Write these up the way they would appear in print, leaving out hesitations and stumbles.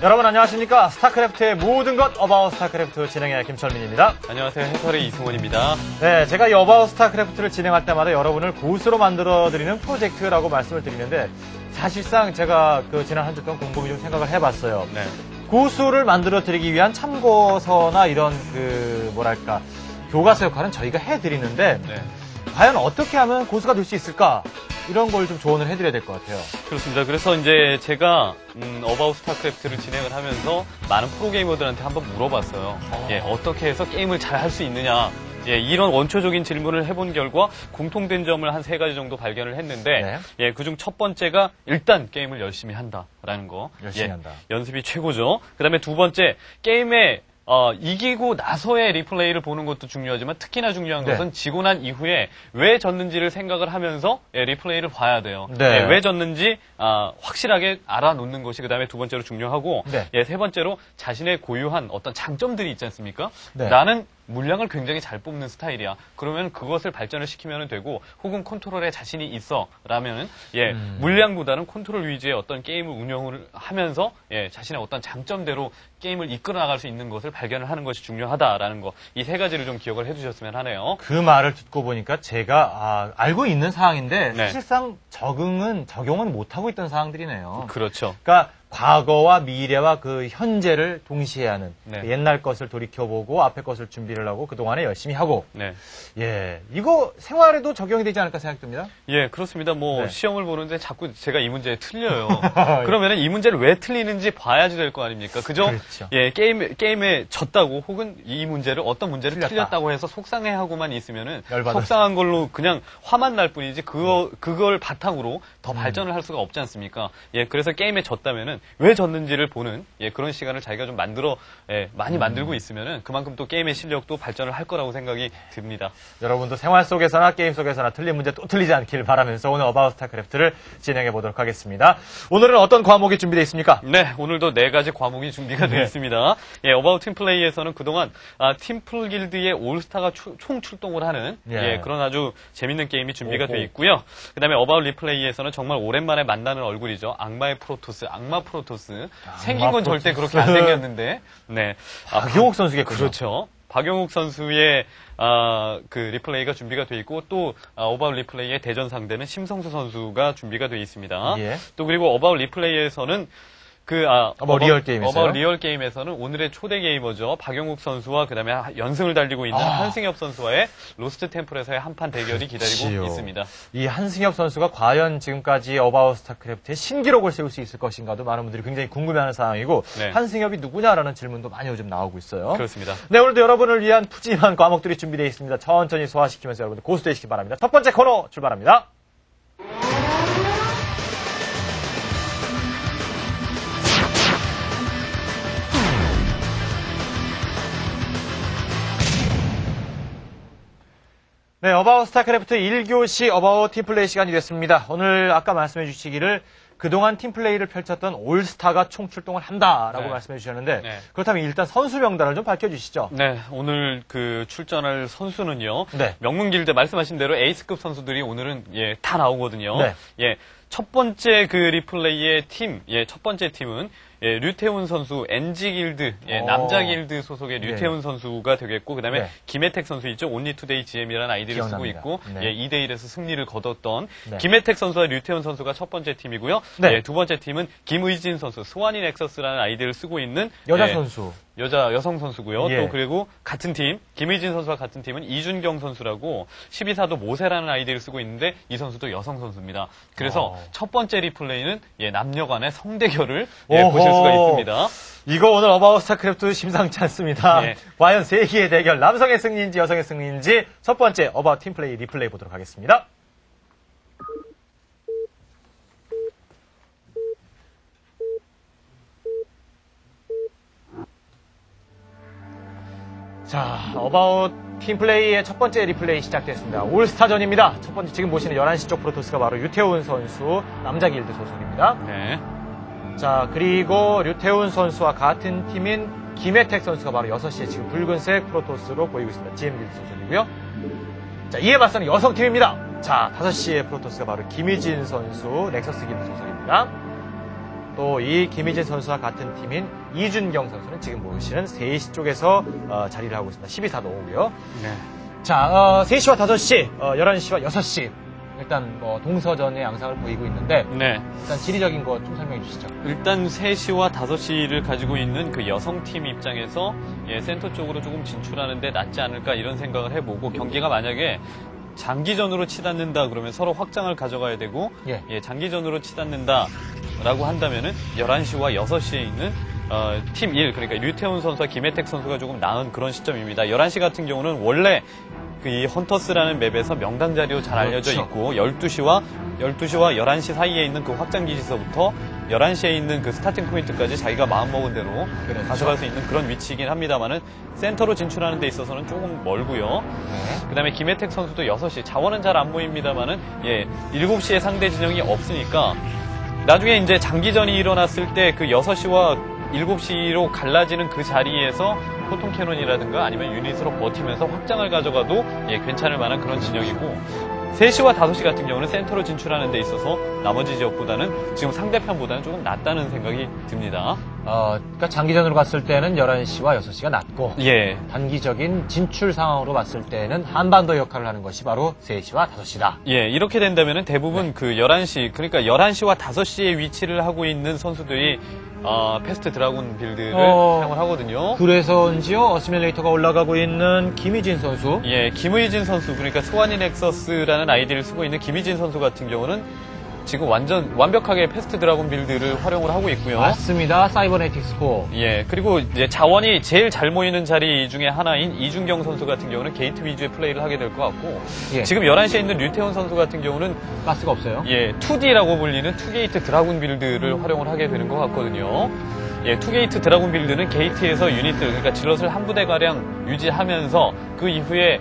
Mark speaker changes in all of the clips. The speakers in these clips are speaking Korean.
Speaker 1: 여러분 안녕하십니까? 스타크래프트의 모든 것 어바웃 스타크래프트 진행의 김철민입니다.
Speaker 2: 안녕하세요. 해설의 이승원입니다.
Speaker 1: 네, 제가 이 어바웃 스타크래프트를 진행할 때마다 여러분을 고수로 만들어드리는 프로젝트라고 말씀을 드리는데 사실상 제가 지난 한 주 동안 곰곰이 좀 생각을 해봤어요.
Speaker 2: 네.
Speaker 1: 고수를 만들어드리기 위한 참고서나 이런 뭐랄까 교과서 역할은 저희가 해드리는데
Speaker 2: 네.
Speaker 1: 과연 어떻게 하면 고수가 될 수 있을까? 이런 걸 좀 조언을 해드려야 될 것 같아요.
Speaker 2: 그렇습니다. 그래서 이제 제가 어바웃 스타크래프트를 진행을 하면서 많은 프로게이머들한테 한번 물어봤어요. 어떻게 해서 게임을 잘 할 수 있느냐. 이런 원초적인 질문을 해본 결과 공통된 점을 한 3가지 정도 발견을 했는데 그중 첫 번째가 일단 게임을 열심히 한다라는 거.
Speaker 1: 열심히 한다.
Speaker 2: 연습이 최고죠. 그다음에 두 번째 게임에 이기고 나서의 리플레이를 보는 것도 중요하지만 특히나 중요한 것은 지고 난 이후에 왜 졌는지를 생각을 하면서 리플레이를 봐야 돼요. 왜 졌는지 확실하게 알아놓는 것이 그다음에 두 번째로 중요하고 세 번째로 자신의 고유한 어떤 장점들이 있지 않습니까? 나는 물량을 굉장히 잘 뽑는 스타일이야. 그러면 그것을 발전을 시키면 되고 혹은 컨트롤에 자신이 있어 라면은 물량보다는 컨트롤 위주의 어떤 게임을 운영을 하면서 자신의 어떤 장점대로 게임을 이끌어 나갈 수 있는 것을 발견을 하는 것이 중요하다라는 거. 이 3가지를 좀 기억을 해주셨으면 하네요.
Speaker 1: 그 말을 듣고 보니까 제가 알고 있는 사항인데 사실상 적용은 못하고 있던 사항들이네요.
Speaker 2: 그렇죠.
Speaker 1: 그러니까 과거와 미래와 그 현재를 동시에 하는 옛날 것을 돌이켜보고 앞에 것을 준비를 하고 그동안에 열심히 하고 이거 생활에도 적용이 되지 않을까 생각됩니다.
Speaker 2: 그렇습니다. 시험을 보는데 자꾸 제가 이 문제에 틀려요. 그러면은 이 문제를 왜 틀리는지 봐야지 될 거 아닙니까? 그죠?
Speaker 1: 그렇죠.
Speaker 2: 게임에 졌다고 혹은 이 문제를 어떤 문제를 틀렸다고 해서 속상해하고만 있으면은 속상한 걸로 그냥 화만 날 뿐이지 그걸 바탕으로 더 발전을 할 수가 없지 않습니까? 그래서 게임에 졌다면은 왜 졌는지를 보는 그런 시간을 자기가 좀 많이 만들고 있으면은 그만큼 또 게임의 실력도 발전을 할 거라고 생각이 듭니다.
Speaker 1: 여러분도 생활 속에서나 게임 속에서나 틀린 문제 또 틀리지 않기를 바라면서 오늘 어바웃 스타크래프트를 진행해 보도록 하겠습니다. 오늘은 어떤 과목이 준비되어 있습니까?
Speaker 2: 네, 오늘도 4가지 과목이 준비가 되어 있습니다. 어바웃 팀플레이에서는 그동안 팀플 길드의 올스타가 총 출동을 하는 그런 아주 재밌는 게임이 준비가 되어 있고요. 그다음에 어바웃 리플레이에서는 정말 오랜만에 만나는 얼굴이죠. 악마의 프로토스, 악마 프로토스. 생긴 건 절대 그렇게 안 생겼는데.
Speaker 1: 박용욱 선수겠군요.
Speaker 2: 그렇죠. 박용욱 선수의 그 리플레이가 준비가 되어 있고 또 어바웃 리플레이의 대전 상대는 심성수 선수가 준비가 되어 있습니다. 또 그리고 어바웃 리플레이에서는 어바웃 리얼 게임에서는 오늘의 초대 게이머죠. 박용욱 선수와 그다음에 연승을 달리고 있는 한승엽 선수와의 로스트 템플에서의 한판 대결이 기다리고 있습니다.
Speaker 1: 이 한승엽 선수가 과연 지금까지 어바웃 스타크래프트의 신기록을 세울 수 있을 것인가도 많은 분들이 굉장히 궁금해하는 상황이고 한승엽이 누구냐라는 질문도 많이 요즘 나오고 있어요.
Speaker 2: 그렇습니다.
Speaker 1: 네, 오늘도 여러분을 위한 푸짐한 과목들이 준비되어 있습니다. 천천히 소화시키면서 여러분들 고수되시기 바랍니다. 첫 번째 코너 출발합니다. 네, 어바웃 스타크래프트 1교시 어바웃 팀플레이 시간이 됐습니다. 오늘 아까 말씀해 주시기를 그동안 팀플레이를 펼쳤던 올스타가 총 출동을 한다라고 말씀해 주셨는데 그렇다면 일단 선수 명단을 좀 밝혀주시죠.
Speaker 2: 네, 오늘 출전할 선수는요. 명문길드 말씀하신 대로 에이스급 선수들이 오늘은 다 나오거든요. 첫 번째 리플레이의 팀, 첫 번째 팀은 류태훈 선수, NG길드, 남자 길드 소속의 류태훈 선수가 되겠고, 그 다음에 김혜택 선수 있죠. 온리투데이 GM이라는 아이디를 쓰고 있고, 2대1에서 승리를 거뒀던 김혜택 선수와 류태훈 선수가 첫 번째 팀이고요. 두 번째 팀은 김의진 선수, 스와니 넥서스라는 아이디를 쓰고 있는
Speaker 1: 여자 선수.
Speaker 2: 여성 선수고요. 또 그리고 같은 팀, 김의진 선수와 같은 팀은 이준경 선수라고 12사도 모세라는 아이디를 쓰고 있는데 이 선수도 여성 선수입니다. 그래서 첫 번째 리플레이는 남녀 간의 성대결을 보실 수가 있습니다.
Speaker 1: 이거 오늘 어바웃 스타크래프트 심상치 않습니다. 과연 세기의 대결, 남성의 승리인지 여성의 승리인지 첫 번째 어바웃 팀플레이 리플레이 보도록 하겠습니다. 자, 어바웃 팀플레이의 첫 번째 리플레이 시작됐습니다. 올스타전입니다. 첫 번째 지금 보시는 11시 쪽 프로토스가 바로 류태훈 선수, 남자 길드 소속입니다. 자, 그리고 류태훈 선수와 같은 팀인 김혜택 선수가 바로 6시에 지금 붉은색 프로토스로 보이고 있습니다. GM 길드 소속이고요. 자, 이에 맞서는 여성팀입니다. 자, 5시에 프로토스가 바로 김희진 선수, 넥서스 길드 소속입니다. 또 이 김희진 선수와 같은 팀인 이준경 선수는 지금 보시는 3시 쪽에서 자리를 하고 있습니다. 12사도고요.
Speaker 2: 네.
Speaker 1: 자, 3시와 5시, 11시와 6시. 일단 동서전의 양상을 보이고 있는데
Speaker 2: 네.
Speaker 1: 일단 지리적인 거 좀 설명해 주시죠.
Speaker 2: 일단 3시와 5시를 가지고 있는 그 여성팀 입장에서 센터 쪽으로 조금 진출하는데 낫지 않을까 이런 생각을 해보고 경기가 만약에 장기전으로 치닫는다 그러면 서로 확장을 가져가야 되고 장기전으로 치닫는다라고 한다면은 11시와 6시에 있는 팀 1 그러니까 류태훈 선수와 김혜택 선수가 조금 나은 그런 시점입니다. 11시 같은 경우는 원래 이 헌터스라는 맵에서 명당 자리로 잘 알려져 있고 12시와 11시 사이에 있는 그 확장기지서부터 11시에 있는 그 스타팅 포인트까지 자기가 마음먹은 대로 가져갈 수 있는 그런 위치이긴 합니다만은 센터로 진출하는 데 있어서는 조금 멀고요. 그 다음에 김혜택 선수도 6시 자원은 잘 안 보입니다만은 7시에 상대 진영이 없으니까 나중에 이제 장기전이 일어났을 때 그 6시와 7시로 갈라지는 그 자리에서 포통 캐논이라든가 아니면 유닛으로 버티면서 확장을 가져가도 괜찮을 만한 그런 진영이고 3시와 5시 같은 경우는 센터로 진출하는 데 있어서 나머지 지역보다는 지금 상대편보다는 조금 낫다는 생각이 듭니다.
Speaker 1: 그러니까 장기전으로 갔을 때는 11시와 6시가 낫고 단기적인 진출 상황으로 봤을 때는 한반도 역할을 하는 것이 바로 3시와 5시다.
Speaker 2: 이렇게 된다면 대부분 그 11시 그러니까 11시와 5시에 위치를 하고 있는 선수들이 패스트 드라군 빌드를 사용을 하거든요.
Speaker 1: 그래서인지요 어시밀레이터가 올라가고 있는 김희진 선수.
Speaker 2: 김의진 선수 그러니까 스와니 넥서스라는 아이디를 쓰고 있는 김희진 선수 같은 경우는 지금 완벽하게 패스트 드라군 빌드를 활용을 하고 있고요.
Speaker 1: 맞습니다. 사이버네틱스 코어.
Speaker 2: 그리고 이제 자원이 제일 잘 모이는 자리 중에 하나인 이준경 선수 같은 경우는 게이트 위주의 플레이를 하게 될 것 같고 지금 11시에 있는 류태훈 선수 같은 경우는
Speaker 1: 가스가 없어요.
Speaker 2: 2D라고 불리는 투게이트 드라군 빌드를 활용을 하게 되는 것 같거든요. 투게이트 드라군 빌드는 게이트에서 유닛들 그러니까 질럿을 한 부대가량 유지하면서 그 이후에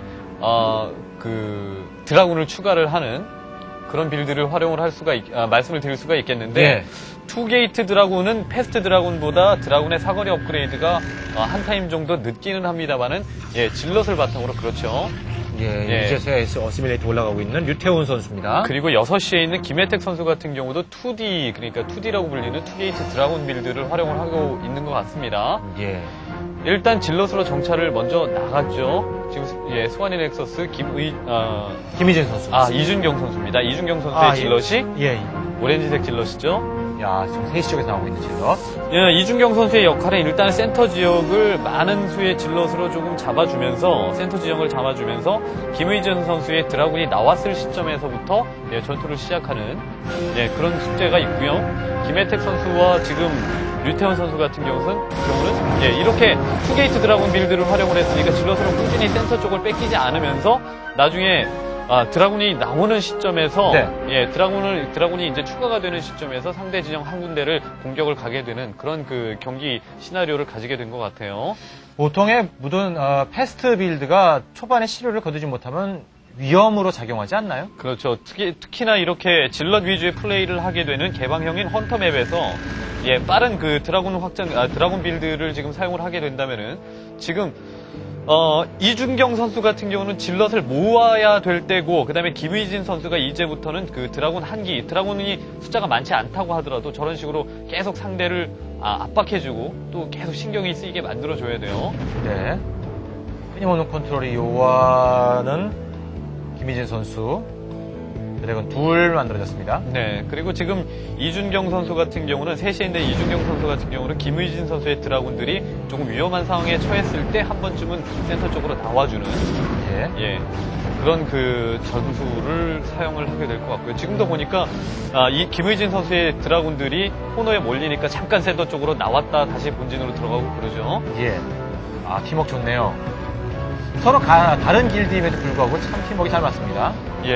Speaker 2: 그 드라군을 추가를 하는 그런 빌드를 활용을 할 수가 말씀을 드릴 수가 있겠는데 투게이트 드라군은 패스트 드라군보다 드라군의 사거리 업그레이드가 한 타임 정도 늦기는 합니다만은 질럿을 바탕으로 그렇죠.
Speaker 1: 이제서야 어시밀레이터 올라가고 있는 류태훈 선수입니다.
Speaker 2: 그리고 6시에 있는 김혜택 선수 같은 경우도 2D 그러니까 2D라고 불리는 투게이트 드라군 빌드를 활용을 하고 있는 것 같습니다. 일단 질럿으로 정찰을 먼저 나갔죠. 지금 스와니 넥서스
Speaker 1: 김희진 선수.
Speaker 2: 이준경 선수입니다. 이준경 선수의 질럿이 오렌지색 질럿이죠.
Speaker 1: 지금 3시 쪽에서 나오고 있는 질럿.
Speaker 2: 이준경 선수의 역할은 일단 센터 지역을 많은 수의 질럿으로 조금 잡아주면서 센터 지형을 잡아주면서 김의전 선수의 드라군이 나왔을 시점에서부터 전투를 시작하는 그런 숙제가 있고요. 김혜택 선수와 지금 류태원 선수 같은 경우는 이렇게 투게이트 드라군 빌드를 활용을 했으니까 질럿으로 꾸준히 센터 쪽을 뺏기지 않으면서 나중에 드라군이 나오는 시점에서 드라군이 이제 추가가 되는 시점에서 상대 진영 한 군데를 공격을 가게 되는 그런 그 경기 시나리오를 가지게 된 것 같아요.
Speaker 1: 보통의 모든 패스트 빌드가 초반에 시료를 거두지 못하면 위험으로 작용하지 않나요?
Speaker 2: 그렇죠. 특히나 이렇게 질럿 위주의 플레이를 하게 되는 개방형인 헌터 맵에서 빠른 그 드라군 빌드를 지금 사용을 하게 된다면은 지금 이준경 선수 같은 경우는 질럿을 모아야 될 때고, 그 다음에 김의진 선수가 이제부터는 그 드라군 한기, 드라군이 숫자가 많지 않다고 하더라도 저런 식으로 계속 상대를 압박해주고 또 계속 신경이 쓰이게 만들어줘야 돼요.
Speaker 1: 네. 끊임없는 컨트롤이 요하는 김의진 선수. 드래곤 둘 만들어졌습니다.
Speaker 2: 네. 그리고 지금 이준경 선수 같은 경우는 3시인데 이준경 선수 같은 경우는 김의진 선수의 드라군들이 조금 위험한 상황에 처했을 때 한 번쯤은 센터 쪽으로 나와주는 그런 그 전술을 사용을 하게 될 것 같고요. 지금도 보니까 이 김의진 선수의 드라군들이 코너에 몰리니까 잠깐 센터 쪽으로 나왔다 다시 본진으로 들어가고 그러죠.
Speaker 1: 팀워크 좋네요. 서로 다른 길드임에도 불구하고 참 팀워크가 잘 맞습니다.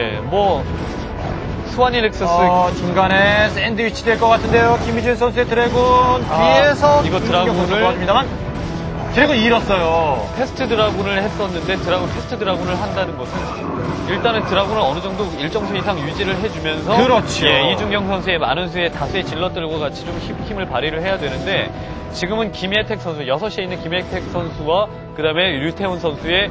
Speaker 2: 스와니 렉서스
Speaker 1: 중간에 샌드위치 될 것 같은데요. 김희진 선수의 드래곤 뒤에서
Speaker 2: 이거 드라군을
Speaker 1: 합니다만 드래곤 잃었어요.
Speaker 2: 패스트 드라군을 했었는데 패스트 드라군을 한다는 것은 일단은 드라군을 어느 정도 일정 수 이상 유지를 해주면서
Speaker 1: 그렇죠.
Speaker 2: 이준경 선수의 많은 수의 다수의 질럿들과 같이 좀 힘을 발휘를 해야 되는데 지금은 김혜택 선수 6시에 있는 김혜택 선수와 그 다음에 류태훈 선수의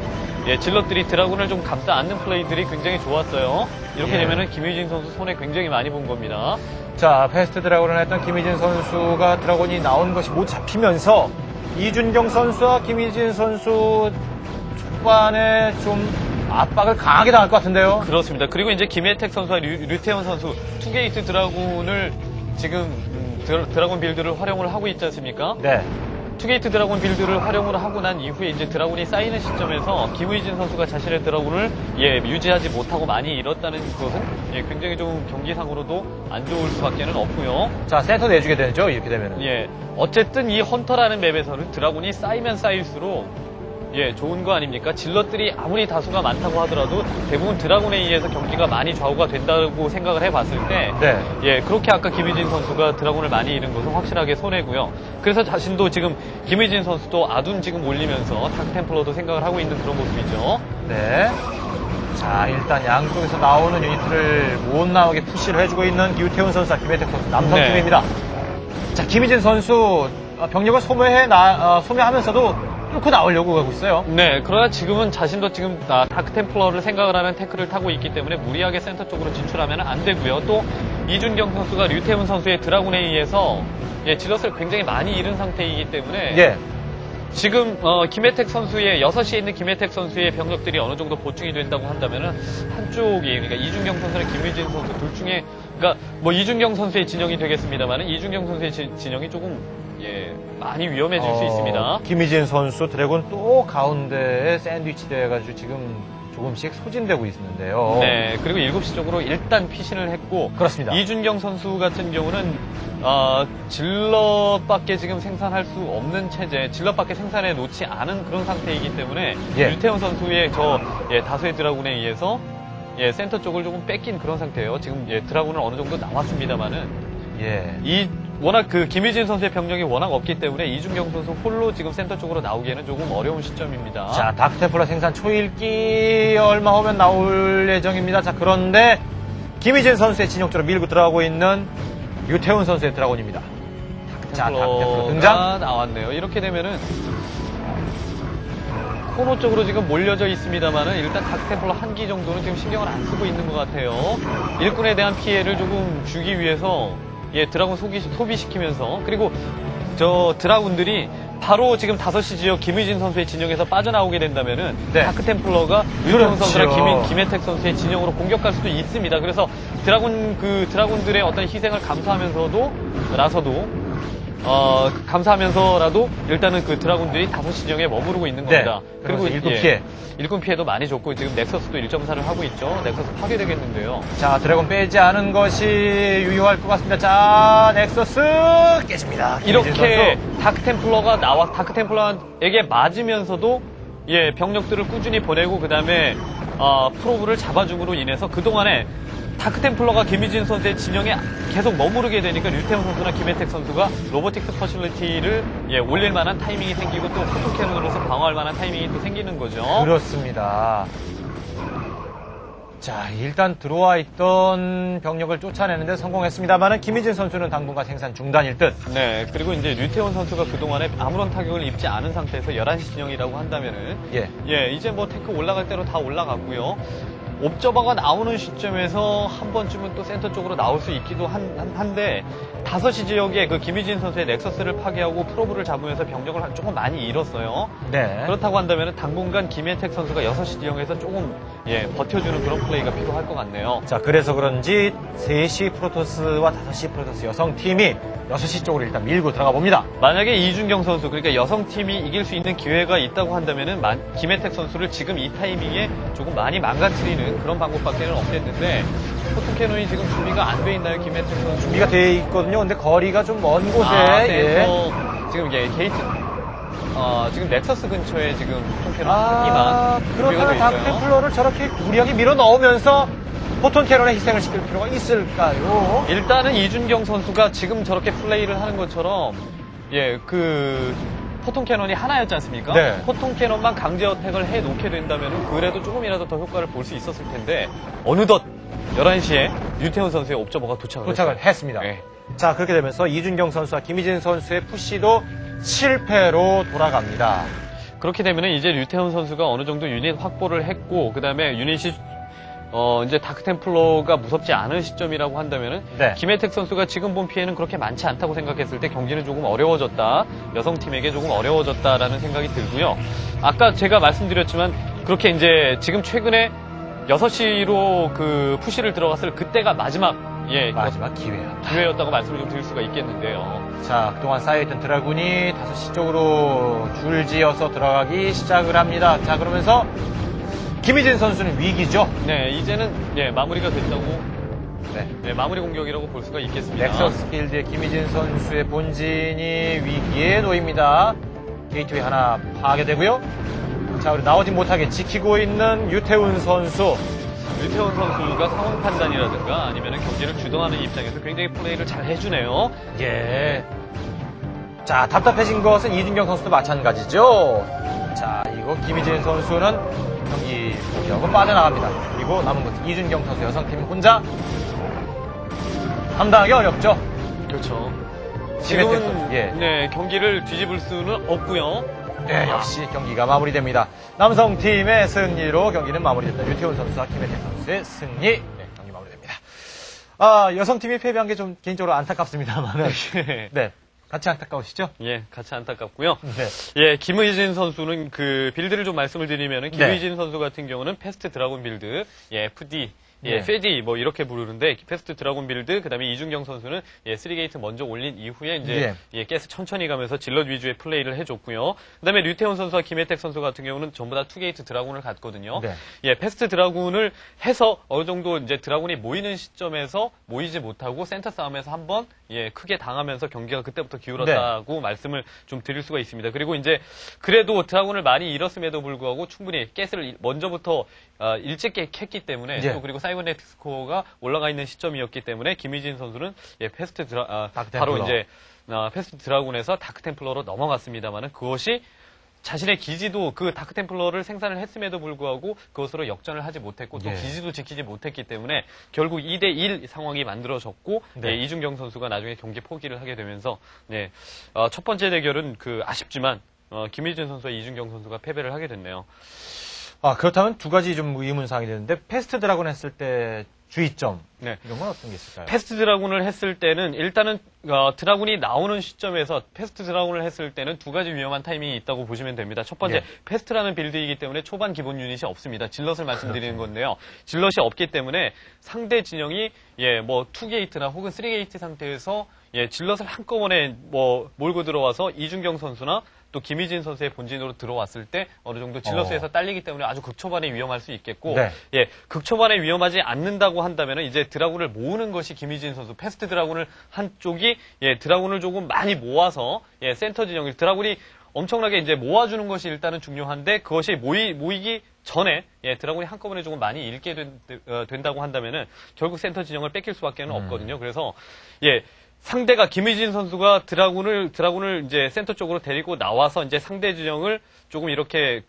Speaker 2: 예, 질럿들이 드라군을 좀 감싸 안는 플레이들이 굉장히 좋았어요. 이렇게
Speaker 1: 예.
Speaker 2: 되면은 김유진 선수 손에 굉장히 많이 본 겁니다.
Speaker 1: 자, 패스트 드라곤을 했던 김희진 선수가 드라곤이 나온 것이 모두 잡히면서 이준경 선수와 김희진 선수 초반에 좀 압박을 강하게 당할 것 같은데요.
Speaker 2: 그렇습니다. 그리고 이제 김혜택 선수와 류태현 선수 투게이트 드라군을 지금 드라군 빌드를 활용을 하고 있지 않습니까?
Speaker 1: 네.
Speaker 2: 투게이트 드라군 빌드를 활용을 하고 난 이후에 이제 드라군이 쌓이는 시점에서 김의진 선수가 자신의 드라군을 유지하지 못하고 많이 잃었다는 것은 굉장히 좀 경기상으로도 안 좋을 수밖에는 없고요.
Speaker 1: 자, 센터 내주게 되죠. 이렇게 되면은.
Speaker 2: 어쨌든 이 헌터라는 맵에서는 드라군이 쌓이면 쌓일수록 좋은 거 아닙니까? 질럿들이 아무리 다수가 많다고 하더라도 대부분 드라군에 의해서 경기가 많이 좌우가 된다고 생각을 해봤을 때, 그렇게 아까 김희진 선수가 드라군을 많이 잃은 것은 확실하게 손해고요. 그래서 자신도 지금 김희진 선수도 아둔 지금 올리면서 다크템플러도 생각을 하고 있는 그런 모습이죠.
Speaker 1: 네. 자, 일단 양쪽에서 나오는 유니트를 못 나오게 푸시를 해주고 있는 유태훈 선수와 김혜택 선수 남성팀입니다. 자, 김희진 선수 병력을 소모하면서도 뚫고 나오려고 하고 있어요.
Speaker 2: 네, 그러나 지금은 자신도 지금 다크템플러를 생각을 하는 태클을 타고 있기 때문에 무리하게 센터 쪽으로 진출하면 안 되고요. 또 이준경 선수가 류태훈 선수의 드라군에 의해서 질럿을 굉장히 많이 잃은 상태이기 때문에 지금 김혜택 선수의 6시에 있는 김혜택 선수의 병력들이 어느 정도 보충이 된다고 한다면은 한쪽이 그러니까 이준경 선수나 김유진 선수 둘 중에 그러니까 뭐 이준경 선수의 진영이 되겠습니다만은 이준경 선수의 진영이 조금 많이 위험해질 수 있습니다.
Speaker 1: 김희진 선수 드래곤 또 가운데에 샌드위치 돼가지고 지금 조금씩 소진되고 있는데요.
Speaker 2: 네, 그리고 7시 쪽으로 일단 피신을 했고
Speaker 1: 그렇습니다.
Speaker 2: 이준경 선수 같은 경우는 질럿밖에 지금 생산할 수 없는 체제, 질럿밖에 생산해 놓지 않은 그런 상태이기 때문에 류태현 선수의 다수의 드라군에 의해서 센터 쪽을 조금 뺏긴 그런 상태예요. 지금 드라군은 어느 정도 나왔습니다만은 워낙 김희진 선수의 병력이 워낙 없기 때문에 이준경 선수 홀로 지금 센터 쪽으로 나오기에는 조금 어려운 시점입니다.
Speaker 1: 자, 다크템플러 생산 초읽기 얼마 후면 나올 예정입니다. 자, 그런데 김희진 선수의 진영 쪽으로 밀고 들어가고 있는 유태훈 선수의 드라곤입니다. 자, 다크템플러 등장.
Speaker 2: 나왔네요. 이렇게 되면은 코너 쪽으로 지금 몰려져 있습니다만은 일단 다크템플러 한 기 정도는 지금 신경을 안 쓰고 있는 것 같아요. 일꾼에 대한 피해를 조금 주기 위해서 드라군 소비시키면서 그리고 드라군들이 바로 지금 5시 지역 김유진 선수의 진영에서 빠져나오게 된다면은 다크템플러가 유태훈 선수나 김혜택 선수의 진영으로 공격할 수도 있습니다. 그래서 드라군들의 어떤 희생을 감사하면서라도 일단은 드라군들이 5시 진영에 머무르고 있는 겁니다.
Speaker 1: 그리고
Speaker 2: 일꾼 피해도 많이 줬고 지금 넥서스도 1.4를 하고 있죠. 넥서스 파괴되겠는데요.
Speaker 1: 자, 드래곤 빼지 않은 것이 유효할 것 같습니다. 자, 넥서스 깨집니다.
Speaker 2: 이렇게 다크템플러에게 맞으면서도 병력들을 꾸준히 보내고 그다음에 프로브를 잡아줌으로 인해서 그동안에 다크템플러가 김희진 선수의 진영에 계속 머무르게 되니까 류태훈 선수나 김혜택 선수가 로보틱스 퍼실리티를 올릴 만한 타이밍이 생기고 또 포토 캐논으로서 방어할 만한 타이밍이 또 생기는 거죠.
Speaker 1: 그렇습니다. 자, 일단 들어와 있던 병력을 쫓아내는데 성공했습니다만은 김희진 선수는 당분간 생산 중단일 듯.
Speaker 2: 네, 그리고 이제 류태훈 선수가 그동안에 아무런 타격을 입지 않은 상태에서 11시 진영이라고 한다면은 이제 뭐 탱크 올라갈 대로 다 올라갔고요. 옵저버가 나오는 시점에서 한 번쯤은 또 센터 쪽으로 나올 수 있기도 한데 5시 지역에 김희진 선수의 넥서스를 파괴하고 프로브를 잡으면서 병력을 조금 많이 잃었어요. 그렇다고 한다면 당분간 김혜택 선수가 6시 지역에서 조금 버텨주는 그런 플레이가 필요할 것 같네요.
Speaker 1: 자, 그래서 그런지 3시 프로토스와 5시 프로토스 여성팀이 6시 쪽으로 일단 밀고 들어가 봅니다.
Speaker 2: 만약에 이준경 선수, 그러니까 여성팀이 이길 수 있는 기회가 있다고 한다면은 김혜택 선수를 지금 이 타이밍에 조금 많이 망가뜨리는 그런 방법밖에는 없겠는데 포토캐논이 지금 준비가 안 돼 있나요, 김혜택 선수?
Speaker 1: 준비가 돼 있거든요. 근데 거리가 좀 먼 곳에
Speaker 2: 지금 게이트 지금 넥서스 근처에 지금 포톤캐논 한 기만
Speaker 1: 그렇다면 다크템플러를 저렇게 무리하게 밀어 넣으면서 포톤 캐논의 희생을 시킬 필요가 있을까요?
Speaker 2: 일단은 이준경 선수가 지금 저렇게 플레이를 하는 것처럼 포톤 캐논이 하나였지 않습니까? 포톤 캐논만 강제 어택을 해놓게 된다면 그래도 조금이라도 더 효과를 볼 수 있었을 텐데 어느덧 11시에 류태훈 선수의 옵저버가 도착을
Speaker 1: 했습니다. 자, 그렇게 되면서 이준경 선수와 김희진 선수의 푸시도 실패로 돌아갑니다.
Speaker 2: 그렇게 되면 이제 류태훈 선수가 어느 정도 유닛 확보를 했고, 그 다음에 유닛이 이제 다크템플러가 무섭지 않은 시점이라고 한다면은
Speaker 1: 네.
Speaker 2: 김혜택 선수가 지금 본 피해는 그렇게 많지 않다고 생각했을 때 경기는 조금 어려워졌다. 여성팀에게 조금 어려워졌다라는 생각이 들고요. 아까 제가 말씀드렸지만 그렇게 이제 지금 최근에 6시로 그 푸시를 들어갔을 그때가 마지막 기회였다고 말씀을 좀 드릴 수가 있겠는데요.
Speaker 1: 자, 그동안 쌓여있던 드라군이 5시 쪽으로 줄지어서 들어가기 시작을 합니다. 자, 그러면서 김희진 선수는 위기죠.
Speaker 2: 네, 이제는 마무리가 됐다고 마무리 공격이라고 볼 수가 있겠습니다.
Speaker 1: 넥서스 길드의 김희진 선수의 본진이 위기에 놓입니다. 게이트웨이 하나 파괴되고요. 자, 우리 나오지 못하게 지키고 있는 유태훈 선수.
Speaker 2: 유태훈 선수가 상황 판단이라든가 아니면 경기를 주도하는 입장에서 굉장히 플레이를 잘 해주네요.
Speaker 1: 예. 자, 답답해진 것은 이준경 선수도 마찬가지죠. 자, 이거 김희진 선수는 경기 포기하고 빠져나갑니다. 그리고 남은 것은 이준경 선수 여성팀 혼자 감당하기 어렵죠.
Speaker 2: 그렇죠. 지금은 경기를 뒤집을 수는 없고요.
Speaker 1: 네, 역시 경기가 마무리됩니다. 남성팀의 승리로 경기는 마무리됐다. 유태훈 선수와 김혜택 선수의 승리. 네, 경기 마무리됩니다. 여성팀이 패배한 게 좀 개인적으로 안타깝습니다만은. 네. 같이 안타까우시죠?
Speaker 2: 예, 같이 안타깝고요.
Speaker 1: 네.
Speaker 2: 예, 김의진 선수는 그 빌드를 좀 말씀을 드리면은 김의진 선수 같은 경우는 패스트 드라곤 빌드, FD, 페디 뭐 이렇게 부르는데 패스트 드라곤 빌드, 그다음에 이준경 선수는 3게이트 먼저 올린 이후에 이제 가스 천천히 가면서 질럿 위주의 플레이를 해줬고요. 그다음에 류태훈 선수와 김혜택 선수 같은 경우는 전부 다 2게이트 드라곤을 갔거든요. 패스트 드라곤을 해서 어느 정도 이제 드라곤이 모이는 시점에서 모이지 못하고 센터 싸움에서 한번 크게 당하면서 경기가 그때부터 기울었다고 말씀을 좀 드릴 수가 있습니다. 그리고 이제 그래도 드라곤을 많이 잃었음에도 불구하고 충분히 가스를 먼저부터 일찍 했기 때문에 또 그리고 사이버네틱 스코어가 올라가 있는 시점이었기 때문에 김희진 선수는 패스트 바로 이제 패스트 드라군에서 다크템플러로 넘어갔습니다만은 그것이 자신의 기지도 그 다크템플러를 생산을 했음에도 불구하고 그것으로 역전을 하지 못했고 또 기지도 지키지 못했기 때문에 결국 2대1 상황이 만들어졌고 이준경 선수가 나중에 경기 포기를 하게 되면서 첫 번째 대결은 아쉽지만 김희진 선수와 이준경 선수가 패배를 하게 됐네요.
Speaker 1: 그렇다면 두 가지 좀 의문사항이 되는데 패스트 드라곤 했을 때 주의점 이런 건 어떤 게 있을까요?
Speaker 2: 패스트 드라군을 했을 때는 일단은 드라군이 나오는 시점에서 패스트 드라군을 했을 때는 두 가지 위험한 타이밍이 있다고 보시면 됩니다. 첫 번째 패스트라는 빌드이기 때문에 초반 기본 유닛이 없습니다. 질럿을 말씀드리는 건데요. 질럿이 없기 때문에 상대 진영이 2게이트나 혹은 3게이트 상태에서 질럿을 한꺼번에 몰고 들어와서 이준경 선수나 또 김희진 선수의 본진으로 들어왔을 때 어느 정도 질럿에서 딸리기 때문에 아주 극초반에 위험할 수 있겠고 극초반에 위험하지 않는다고 한다면 이제 드라군을 모으는 것이 김희진 선수 패스트 드라군을 한쪽이 드라군을 조금 많이 모아서 센터 진영을 드라군이 엄청나게 이제 모아주는 것이 일단은 중요한데 그것이 모이기 전에 드라군이 한꺼번에 조금 많이 잃게 된다고 한다면은 결국 센터 진영을 뺏길 수밖에 없거든요. 그래서 상대가 김희진 선수가 드라군을 이제 센터 쪽으로 데리고 나와서 이제 상대 진영을 조금 이렇게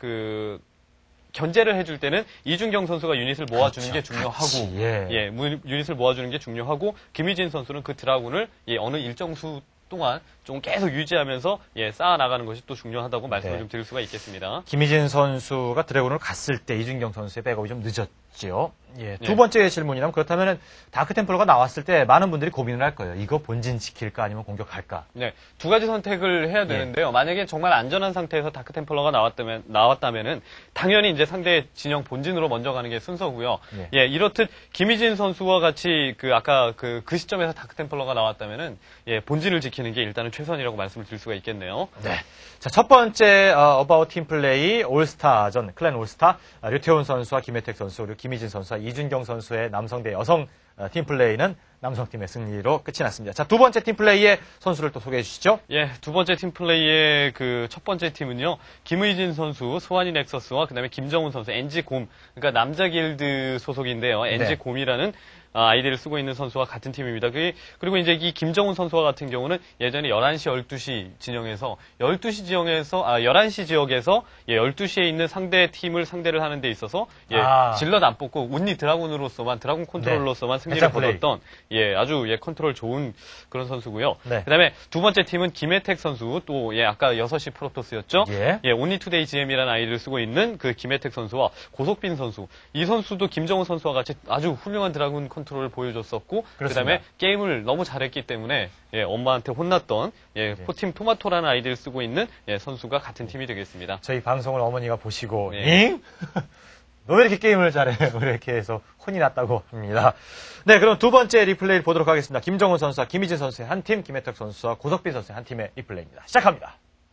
Speaker 2: 견제를 해줄 때는 이준경 선수가 유닛을 모아주는 게 중요하고, 유닛을 모아주는 게 중요하고, 김희진 선수는 그 드라군을 어느 일정 수 동안 좀 계속 유지하면서 쌓아나가는 것이 또 중요하다고 말씀을 좀 드릴 수가 있겠습니다.
Speaker 1: 김희진 선수가 드래곤을 갔을 때 이준경 선수의 백업이 좀 늦었죠. 두 번째 질문이라면 그렇다면 다크템플러가 나왔을 때 많은 분들이 고민을 할 거예요. 이거 본진 지킬까 아니면 공격할까?
Speaker 2: 두 가지 선택을 해야 되는데요. 만약에 정말 안전한 상태에서 다크템플러가 나왔다면은 당연히 이제 상대 진영 본진으로 먼저 가는 게 순서고요. 이렇듯 김희진 선수와 같이 아까 그 시점에서 다크템플러가 나왔다면은 본진을 지키는 게 일단은 최선이라고 말씀을 드릴 수가 있겠네요.
Speaker 1: 자, 첫 번째 어바웃 팀플레이 올스타전 클랜 올스타 류태훈 선수와 김혜택 선수 그리고 김희진 선수와 이준경 선수의 남성 대 여성 팀플레이는 남성팀의 승리로 끝이 났습니다. 자, 두 번째 팀플레이의 선수를 또 소개해 주시죠.
Speaker 2: 두 번째 팀플레이의 첫 번째 팀은요. 김의진 선수, 소환이 넥서스와 그다음에 김정훈 선수, NG곰. 그러니까 남자 길드 소속인데요. NG곰이라는 아이디를 쓰고 있는 선수와 같은 팀입니다. 그리고 이제 이 김정훈 선수와 같은 경우는 예전에 11시, 12시 진영에서 11시 지역에서 12시에 있는 상대 팀을 상대를 하는 데 있어서 질럿 안 뽑고 온리 드라군으로서만 드라군 컨트롤러로서만 승리를 거뒀던 아주 컨트롤 좋은 그런 선수고요.
Speaker 1: 네.
Speaker 2: 그다음에 두 번째 팀은 김혜택 선수 또 아까 6시 프로토스였죠. 온리 투데이 GM이라는 아이디를 쓰고 있는 그 김혜택 선수와 고석빈 선수. 이 선수도 김정훈 선수와 같이 아주 훌륭한 드라군 컨트롤을 보여줬었고 그다음에 게임을 너무 잘했기 때문에 엄마한테 혼났던 포팀 토마토라는 아이디를 쓰고 있는 선수가 같은 팀이 되겠습니다.
Speaker 1: 저희 방송을 어머니가 보시고 잉? 너 왜 이렇게 게임을 잘해? 이렇게 해서 혼이 났다고 합니다. 네, 그럼 두 번째 리플레이를 보도록 하겠습니다. 김정훈 선수와 김희진 선수의 한 팀, 김혜택 선수와 고석빈 선수의 한 팀의 리플레이입니다. 시작합니다.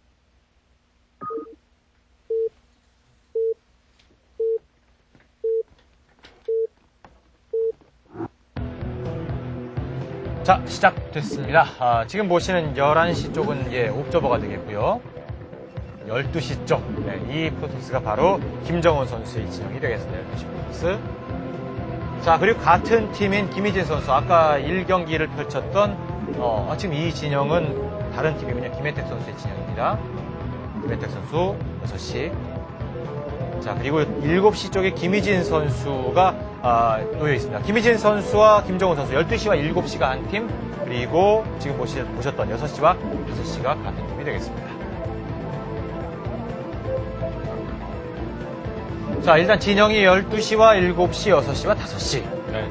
Speaker 1: 자, 시작됐습니다. 지금 보시는 11시 쪽은 옵저버가 되겠고요. 12시 쪽, 이 프로토스가 바로 김정훈 선수의 진영이 되겠습니다. 12시 프로토스. 자, 그리고 같은 팀인 김희진 선수, 아까 1경기를 펼쳤던, 지금 이 진영은 다른 팀이군요. 김혜택 선수의 진영입니다. 김혜택 선수, 6시. 자, 그리고 7시 쪽에 김희진 선수가 놓여 있습니다. 김희진 선수와 김정훈 선수, 12시와 7시가 한 팀, 그리고 지금 보셨던 6시와 5시가 같은 팀이 되겠습니다. 자, 일단 진영이 12시와 7시, 6시와 5시.
Speaker 2: 네.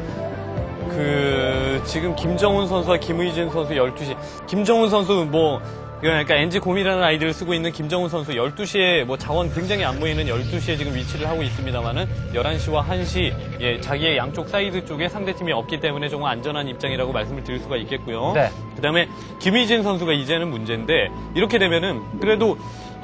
Speaker 2: 지금 김정훈 선수와 김의진 선수 12시. 김정훈 선수 그러니까 NG곰이라는 아이디를 쓰고 있는 김정훈 선수 12시에 자원 굉장히 안 보이는 12시에 지금 위치를 하고 있습니다만은 11시와 1시 자기의 양쪽 사이드 쪽에 상대팀이 없기 때문에 조금 안전한 입장이라고 말씀을 드릴 수가 있겠고요.
Speaker 1: 네.
Speaker 2: 그다음에 김희진 선수가 이제는 문제인데 이렇게 되면은 그래도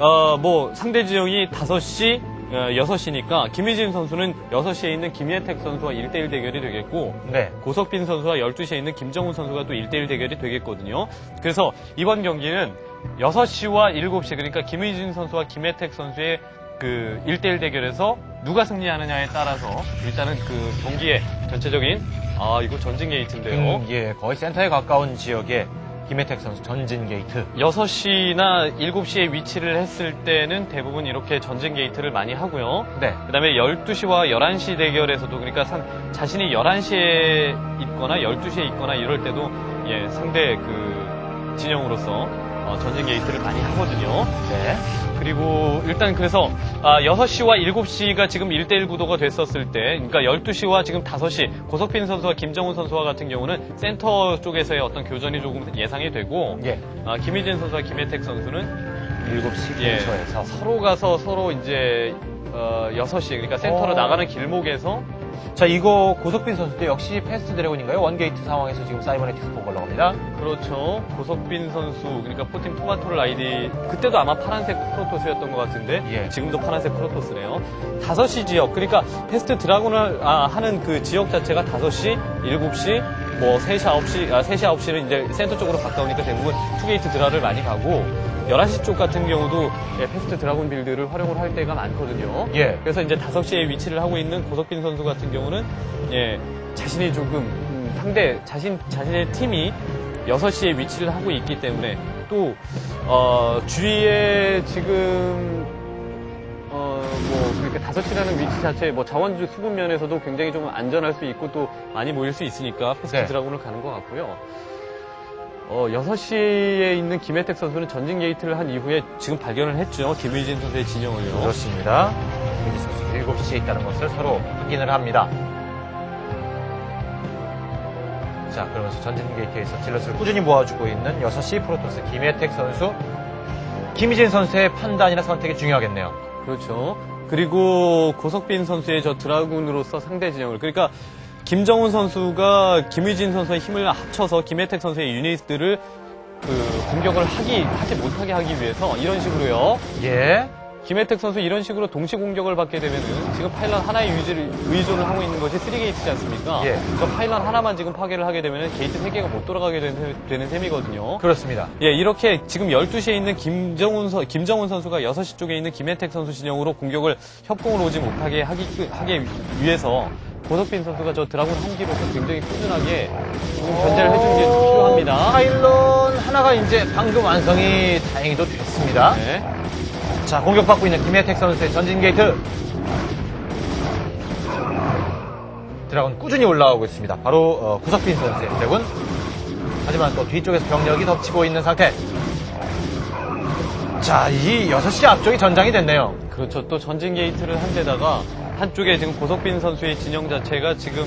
Speaker 2: 상대 지형이 5시 6시니까 김희진 선수는 6시에 있는 김혜택 선수와 1대1 대결이 되겠고 고석빈 선수와 12시에 있는 김정훈 선수가 또 1대1 대결이 되겠거든요. 그래서 이번 경기는 6시와 7시 그러니까 김희진 선수와 김혜택 선수의 그 1대1 대결에서 누가 승리하느냐에 따라서 일단은 그 경기의 전체적인 이거 전진 게이트인데요.
Speaker 1: 거의 센터에 가까운 지역에 김혜택 선수 전진 게이트.
Speaker 2: 6시나 7시에 위치를 했을 때는 대부분 이렇게 전진 게이트를 많이 하고요. 그 다음에 12시와 11시 대결에서도 그러니까 자신이 11시에 있거나 12시에 있거나 이럴 때도 상대 그 진영으로서 전진 게이트를 많이 하거든요. 그리고 일단 그래서 6시와 7시가 지금 1대1 구도가 됐었을 때 그러니까 12시와 지금 5시 고석빈 선수와 김정훈 선수와 같은 경우는 센터 쪽에서의 어떤 교전이 조금 예상이 되고 김희진 선수와 김혜택 선수는
Speaker 1: 7시 근처에서
Speaker 2: 서로 가서 서로 이제 6시 그러니까 센터로 나가는 길목에서
Speaker 1: 자, 이거 고석빈 선수도 역시 패스트 드래곤인가요? 원게이트 상황에서 지금 사이버네틱스 본 걸로 합니다.
Speaker 2: 그렇죠. 고석빈 선수, 그러니까 포팀 토마토를 아이디, 그때도 아마 파란색 프로토스였던 것 같은데, 지금도 파란색 프로토스네요. 5시 지역, 그러니까 패스트 드래곤을 하는 그 지역 자체가 5시, 7시, 3시, 9시, 3시, 9시는 이제 센터 쪽으로 가까우니까 대부분 투게이트 드라를 많이 가고, 11시 쪽 같은 경우도 패스트 드래곤 빌드를 활용을 할 때가 많거든요. 그래서 이제 5시에 위치를 하고 있는 고석빈 선수 같은 경우는 자신이 조금 자신의 팀이 6시에 위치를 하고 있기 때문에 또 주위에 지금 그렇게 5시라는 위치 자체 자원주 수급 면에서도 굉장히 좀 안전할 수 있고 또 많이 모일 수 있으니까 패스트 드래곤을 가는 것 같고요. 6시에 있는 김혜택 선수는 전진 게이트를 한 이후에 지금 발견을 했죠. 김의진 선수의 진영을요.
Speaker 1: 그렇습니다. 김의진 선수 7시에 있다는 것을 서로 확인을 합니다. 자, 그러면서 전진 게이트에서 질럿을 꾸준히 모아주고 있는 6시 프로토스 김혜택 선수. 김희진 선수의 판단이나 선택이 중요하겠네요.
Speaker 2: 그렇죠. 그리고 고석빈 선수의 저 드라군으로서 상대 진영을 그러니까 김정훈 선수가 김의진 선수의 힘을 합쳐서 김혜택 선수의 유닛들을 공격을 하지 못하게 하기 위해서 이런 식으로요. 김혜택 선수 이런 식으로 동시 공격을 받게 되면은 지금 파일럿 하나의 의존을 하고 있는 것이 3게이트지 않습니까? 저 파일럿 하나만 지금 파괴를 하게 되면은 게이트 3개가 못 돌아가게 되는 셈이거든요.
Speaker 1: 그렇습니다.
Speaker 2: 이렇게 지금 12시에 있는 김정훈 선수가 6시 쪽에 있는 김혜택 선수 진영으로 공격을 협공을 오지 못하게 하기 위해서 고석빈 선수가 저 드라군 한기로서 굉장히 꾸준하게 조금 견제를 해주는 게 필요합니다.
Speaker 1: 파일런 하나가 이제 방금 완성이 다행히도 됐습니다.
Speaker 2: 네.
Speaker 1: 자, 공격받고 있는 김혜택 선수의 전진 게이트. 드라군 꾸준히 올라오고 있습니다. 바로 구석빈 선수의 드래곤. 하지만 또 뒤쪽에서 병력이 덮치고 있는 상태. 자, 이 6시 앞쪽이 전장이 됐네요.
Speaker 2: 그렇죠. 또 전진 게이트를 한 데다가 한쪽에 지금 고석빈 선수의 진영 자체가 지금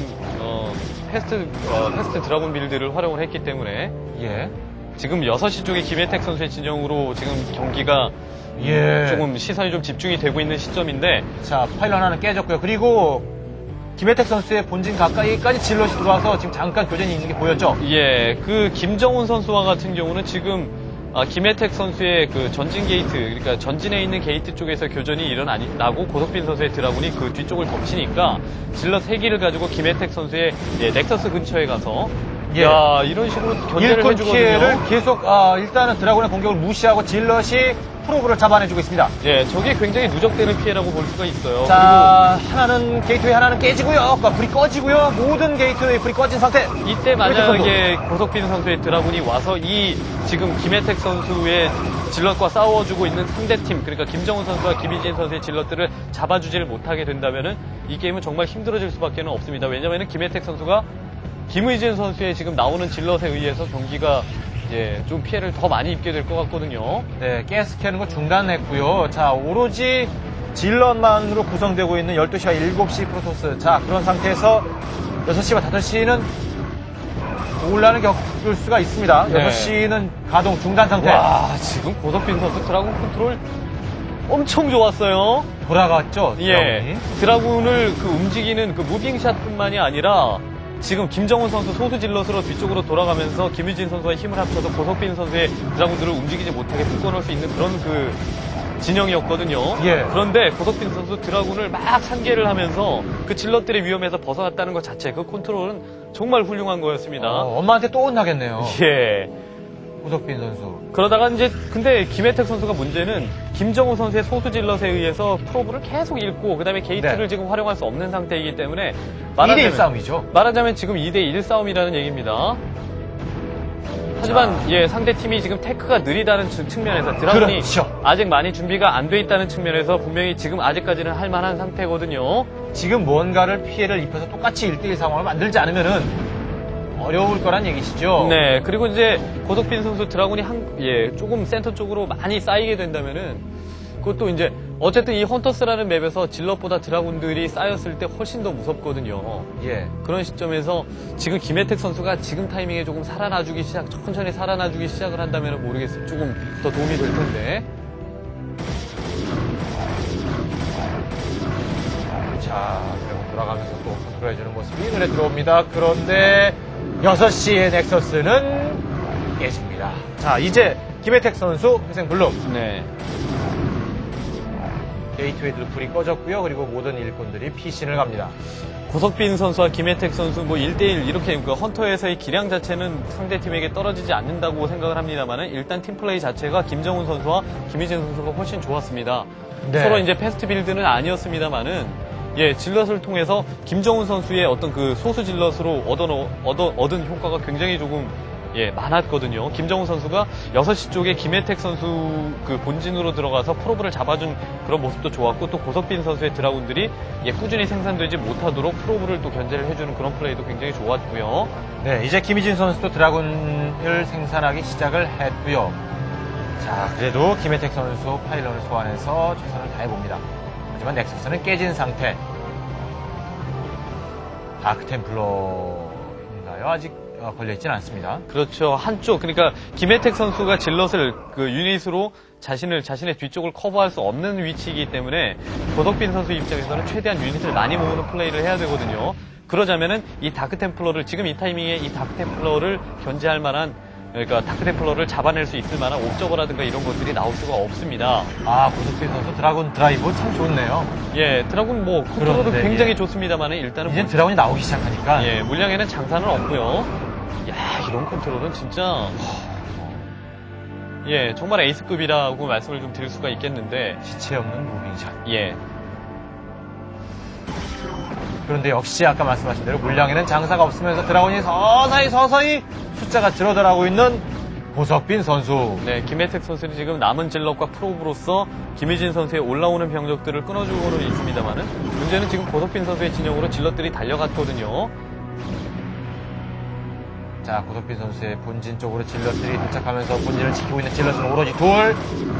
Speaker 2: 패스트 드라군 빌드를 활용을 했기 때문에
Speaker 1: 예.
Speaker 2: 지금 6시 쪽에 김혜택 선수의 진영으로 지금 경기가
Speaker 1: 예.
Speaker 2: 조금 시선이 좀 집중이 되고 있는 시점인데
Speaker 1: 자, 파일런 하나는 깨졌고요. 그리고 김혜택 선수의 본진 가까이까지 질럿이 들어와서 지금 잠깐 교전이 있는 게 보였죠?
Speaker 2: 예, 그 김정훈 선수와 같은 경우는 지금 김혜택 선수의 그 전진 게이트, 그러니까 전진에 있는 게이트 쪽에서 교전이 일어나고 고석빈 선수의 드라군이 그 뒤쪽을 덮치니까 질럿 3기를 가지고 김혜택 선수의 넥서스 근처에 가서
Speaker 1: 예.
Speaker 2: 야, 이런 식으로 견제를
Speaker 1: 일꾼
Speaker 2: 해주거든요.
Speaker 1: 피해를 계속 일단은 드라군의 공격을 무시하고 질럿이 프로브를 잡아내주고 있습니다.
Speaker 2: 예, 저게 굉장히 누적되는 피해라고 볼 수가 있어요.
Speaker 1: 자, 하나는 게이트웨이 하나는 깨지고요. 불이 꺼지고요. 모든 게이트웨이 불이 꺼진 상태.
Speaker 2: 이때 만약에 고석빈 선수의 드라군이 와서 이 지금 김혜택 선수의 질럿과 싸워주고 있는 상대팀, 그러니까 김정훈 선수와 김희진 선수의 질럿들을 잡아주지를 못하게 된다면은 이 게임은 정말 힘들어질 수밖에 없습니다. 왜냐면은 김혜택 선수가 김의진 선수의 지금 나오는 질럿에 의해서 경기가 좀 피해를 더 많이 입게 될 것 같거든요.
Speaker 1: 네, 가스 캐는 거 중단했고요. 자, 오로지 질럿만으로 구성되고 있는 12시와 7시 프로토스. 자, 그런 상태에서 6시와 5시는 올라는 겪을 수가 있습니다.
Speaker 2: 네.
Speaker 1: 6시는 가동 중단 상태.
Speaker 2: 와, 지금 고석빈 선수 드라군 컨트롤 엄청 좋았어요.
Speaker 1: 돌아갔죠?
Speaker 2: 예. 드라군을 그 움직이는 그 무빙샷뿐만이 아니라 지금 김정훈 선수 소수 질럿으로 뒤쪽으로 돌아가면서 김유진 선수와 힘을 합쳐서 고석빈 선수의 드라군들을 움직이지 못하게 묶어놓을 수 있는 그런 그 진영이었거든요.
Speaker 1: 예.
Speaker 2: 그런데 고석빈 선수 드라군을 막 상계를 하면서 그 질럿들의 위험에서 벗어났다는 것 자체, 그 컨트롤은 정말 훌륭한 거였습니다.
Speaker 1: 엄마한테 또 혼나겠네요.
Speaker 2: 예.
Speaker 1: 고석빈 선수.
Speaker 2: 그러다가 이제 근데 김혜택 선수가 문제는 김정우 선수의 소수 질럿에 의해서 프로브를 계속 잃고 그다음에 게이트를
Speaker 1: 네.
Speaker 2: 지금 활용할 수 없는 상태이기 때문에
Speaker 1: 2대1 싸움이죠.
Speaker 2: 말하자면 지금 2대1 싸움이라는 얘기입니다. 하지만 상대 팀이 지금 테크가 느리다는 측면에서 드라군이
Speaker 1: 그렇죠.
Speaker 2: 아직 많이 준비가 안 돼 있다는 측면에서 분명히 지금 아직까지는 할 만한 상태거든요.
Speaker 1: 지금 뭔가를 피해를 입혀서 똑같이 1대1 상황을 만들지 않으면은 어려울 거란 얘기시죠.
Speaker 2: 네, 그리고 이제 고석빈 선수 드라군이 조금 센터 쪽으로 많이 쌓이게 된다면은 그것도 이제 어쨌든 이 헌터스라는 맵에서 질럿보다 드라군들이 쌓였을 때 훨씬 더 무섭거든요.
Speaker 1: 예.
Speaker 2: 그런 시점에서 지금 김혜택 선수가 지금 타이밍에 조금 천천히 살아나주기 시작을 한다면 모르겠어요. 조금 더 도움이 될 텐데.
Speaker 1: 자, 그리고 돌아가면서 또 컨트롤해주는 모습이 눈에 들어옵니다. 그런데 6시의 넥서스는 깨집니다. 자, 이제 김혜택 선수 회생 블룸.
Speaker 2: 네.
Speaker 1: 게이트웨이들 불이 꺼졌고요. 그리고 모든 일꾼들이 피신을 갑니다.
Speaker 2: 고석빈 선수와 김혜택 선수 1대1 이렇게 그 헌터에서의 기량 자체는 상대팀에게 떨어지지 않는다고 생각을 합니다만은 일단 팀플레이 자체가 김정훈 선수와 김희진 선수가 훨씬 좋았습니다.
Speaker 1: 네.
Speaker 2: 서로 이제 패스트 빌드는 아니었습니다만은 질럿을 통해서 김정훈 선수의 어떤 그 소수 질럿으로 얻은 효과가 굉장히 조금 많았거든요. 김정훈 선수가 6시 쪽에 김혜택 선수 그 본진으로 들어가서 프로브를 잡아준 그런 모습도 좋았고 또 고석빈 선수의 드라군들이 꾸준히 생산되지 못하도록 프로브를 또 견제를 해주는 그런 플레이도 굉장히 좋았고요.
Speaker 1: 네, 이제 김희진 선수도 드라군을 생산하기 시작을 했고요. 자, 그래도 김혜택 선수 파일런을 소환해서 최선을 다해봅니다. 하지만 넥서스는 깨진 상태. 다크템플러인가요? 아직 걸려있지는 않습니다.
Speaker 2: 그렇죠. 한쪽, 그러니까 김혜택 선수가 질럿을 그 유닛으로 자신의 뒤쪽을 커버할 수 없는 위치이기 때문에 고덕빈 선수 입장에서는 최대한 유닛을 많이 모으는 플레이를 해야 되거든요. 그러자면은 이 다크템플러를 지금 이 타이밍에 이 다크템플러를 견제할 만한, 그러니까 다크템플러를 잡아낼 수 있을 만한 옵저버라든가 이런 것들이 나올 수가 없습니다.
Speaker 1: 고석빈 선수 드라군 드라이브 참 좋네요.
Speaker 2: 드라군 컨트롤도
Speaker 1: 그런데,
Speaker 2: 굉장히 좋습니다만은 일단은
Speaker 1: 이제 드라군이 나오기 시작하니까
Speaker 2: 물량에는 장사는 없고요. 이런 컨트롤은 진짜 정말 에이스급이라고 말씀을 좀 드릴 수가 있겠는데
Speaker 1: 지체 없는 무빙샷. 그런데 역시 아까 말씀하신 대로 물량에는 장사가 없으면서 드라곤이 서서히 숫자가 줄어들어가고 있는 고석빈 선수.
Speaker 2: 네, 김혜택 선수는 지금 남은 질럿과 프로브로서 김희진 선수의 올라오는 병력들을 끊어주고는 있습니다만은 문제는 지금 고석빈 선수의 진영으로 질럿들이 달려갔거든요.
Speaker 1: 자, 고석빈 선수의 본진 쪽으로 질럿들이 도착하면서 본진을 지키고 있는 질럿은 오로지 둘.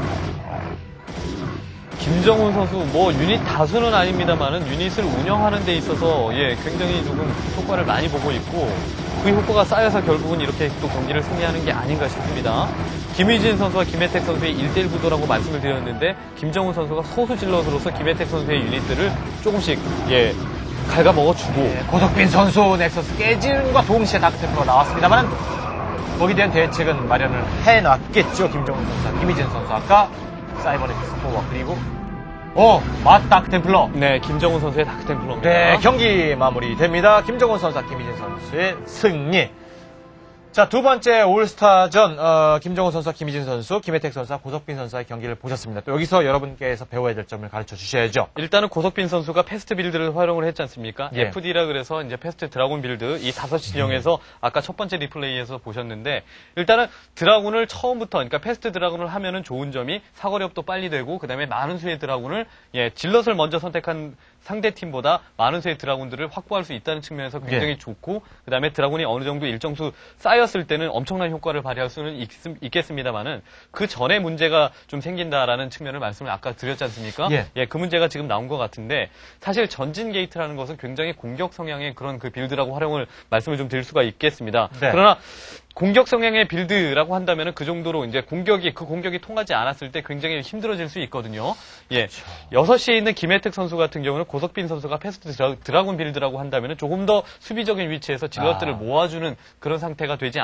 Speaker 2: 김정훈 선수 뭐 유닛 다수는 아닙니다만은 유닛을 운영하는 데 있어서 굉장히 조금 효과를 많이 보고 있고 그 효과가 쌓여서 결국은 이렇게 또 경기를 승리하는 게 아닌가 싶습니다. 김희진 선수와 김혜택 선수의 1대1 구도라고 말씀을 드렸는데 김정훈 선수가 소수 질럿으로서 김혜택 선수의 유닛들을 조금씩 갉아먹어주고
Speaker 1: 고석빈 선수 넥서스 깨짐과 동시에 다크템플러가 나왔습니다만 거기에 대한 대책은 마련을 해놨겠죠. 김정훈 선수와 김희진 선수 아까 사이버네틱스 포워 그리고 다크템플러.
Speaker 2: 네, 김정훈 선수의 다크템플러입니다.
Speaker 1: 네, 경기 마무리됩니다. 김정훈 선수와 김희진 선수의 승리. 자, 두 번째 올스타전 김정훈 선수와 김희진 선수, 김혜택 선수와 고석빈 선수의 경기를 보셨습니다. 또 여기서 여러분께서 배워야 될 점을 가르쳐 주셔야죠.
Speaker 2: 일단은 고석빈 선수가 패스트 빌드를 활용을 했지 않습니까?
Speaker 1: 예.
Speaker 2: FD라 그래서 이제 패스트 드라군 빌드 이 5진영에서 아까 첫 번째 리플레이에서 보셨는데 일단은 드라군을 처음부터 그러니까 패스트 드라군을 하면은 좋은 점이 사거리업도 빨리 되고 그다음에 많은 수의 드라군을 질럿을 먼저 선택한 상대 팀보다 많은 수의 드라군들을 확보할 수 있다는 측면에서 굉장히 좋고 그다음에 드라군이 어느 정도 일정 수 쌓였을 때는 엄청난 효과를 발휘할 수는 있겠습니다만은 그 전에 문제가 좀 생긴다라는 측면을 말씀을 아까 드렸지 않습니까? 그 문제가 지금 나온 것 같은데 사실 전진 게이트라는 것은 굉장히 공격 성향의 그런 그 빌드라고 활용을 말씀을 좀 드릴 수가 있겠습니다.
Speaker 1: 네.
Speaker 2: 그러나 공격 성향의 빌드라고 한다면은 그 정도로 이제 그 공격이 통하지 않았을 때 굉장히 힘들어질 수 있거든요.
Speaker 1: 그렇죠.
Speaker 2: 6시에 있는 김혜택 선수 같은 경우는 고석빈 선수가 패스트 드라군 빌드라고 한다면은 조금 더 수비적인 위치에서 질럿들을 모아주는 그런 상태가 되지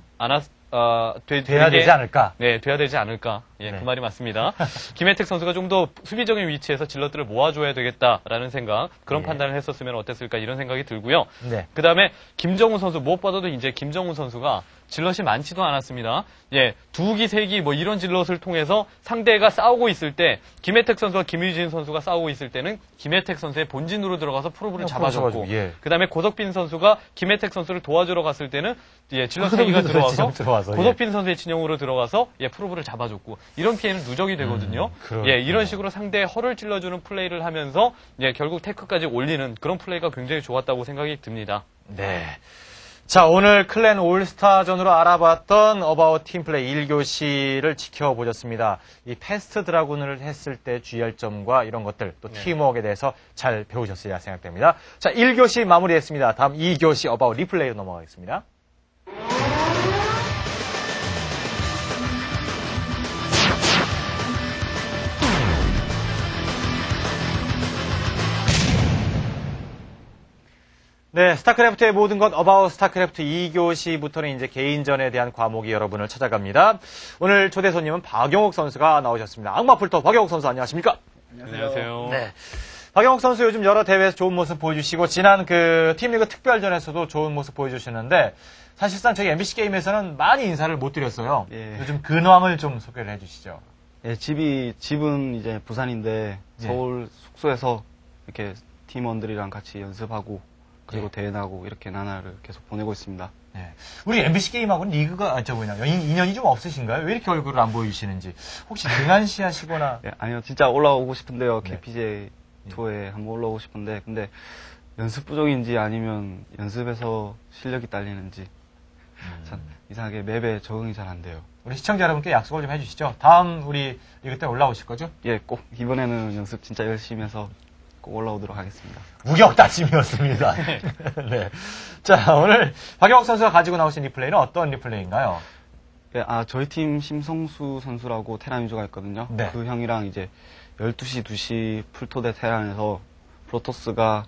Speaker 1: 돼야 되지 않을까?
Speaker 2: 네, 돼야 되지 않을까. 그 말이 맞습니다. 김혜택 선수가 좀 더 수비적인 위치에서 질럿들을 모아줘야 되겠다라는 생각, 그런 판단을 했었으면 어땠을까 이런 생각이 들고요. 그 다음에 김정훈 선수, 무엇보다도 이제 김정훈 선수가 질럿이 많지도 않았습니다. 2기, 3기 뭐 이런 질럿을 통해서 상대가 싸우고 있을 때 김혜택 선수와 김유진 선수가 싸우고 있을 때는 김혜택 선수의 본진으로 들어가서 프로브를 잡아줬고 그 다음에 고석빈 선수가 김혜택 선수를 도와주러 갔을 때는 질럿 3기가 들어와서 고석빈 선수의 진영으로 들어가서 프로브를 잡아줬고 이런 피해는 누적이 되거든요. 이런 식으로 상대의 허를 찔러주는 플레이를 하면서 결국 테크까지 올리는 그런 플레이가 굉장히 좋았다고 생각이 듭니다.
Speaker 1: 네. 자, 오늘 클랜 올스타전으로 알아봤던 어바웃 팀플레이 1교시를 지켜보셨습니다. 이 패스트 드라군을 했을 때 주의할 점과 이런 것들, 또 팀워크에 대해서 잘 배우셨으리라 생각됩니다. 자, 1교시 마무리했습니다. 다음 2교시 어바웃 리플레이로 넘어가겠습니다. 네, 스타크래프트의 모든 것 어바웃 스타크래프트 2교시부터는 이제 개인전에 대한 과목이 여러분을 찾아갑니다. 오늘 초대 손님은 박용욱 선수가 나오셨습니다. 악마풀터 박용욱 선수 안녕하십니까?
Speaker 2: 안녕하세요.
Speaker 1: 네. 박용욱 선수 요즘 여러 대회에서 좋은 모습 보여주시고 지난 그 팀리그 특별전에서도 좋은 모습 보여주시는데 사실상 저희 MBC 게임에서는 많이 인사를 못 드렸어요. 요즘 근황을 좀 소개를 해주시죠.
Speaker 3: 집은 이제 부산인데 서울 숙소에서 이렇게 팀원들이랑 같이 연습하고 그리고 대회 나가고 이렇게 나날을 계속 보내고 있습니다.
Speaker 1: 네. 우리 MBC 게임하고는 리그가 인연이 좀 없으신가요? 왜 이렇게 얼굴을 안 보여주시는지. 혹시 등한시 하시거나.
Speaker 3: 아니요, 진짜 올라오고 싶은데요. KPJ 투어에 한번 올라오고 싶은데 근데 연습 부족인지 아니면 연습에서 실력이 딸리는지 참 이상하게 맵에 적응이 잘 안 돼요.
Speaker 1: 우리 시청자 여러분께 약속을 좀 해주시죠. 다음 우리 리그 때 올라오실 거죠?
Speaker 3: 꼭 이번에는 연습 진짜 열심히 해서 꼭 올라오도록 하겠습니다.
Speaker 1: 무격다짐이었습니다. 네. 자, 오늘 박용욱 선수가 가지고 나오신 리플레이는 어떤 리플레이인가요?
Speaker 3: 저희 팀 심성수 선수라고 테란 유저가 있거든요. 그 형이랑 이제 12시 2시 풀토대 테란에서 프로토스가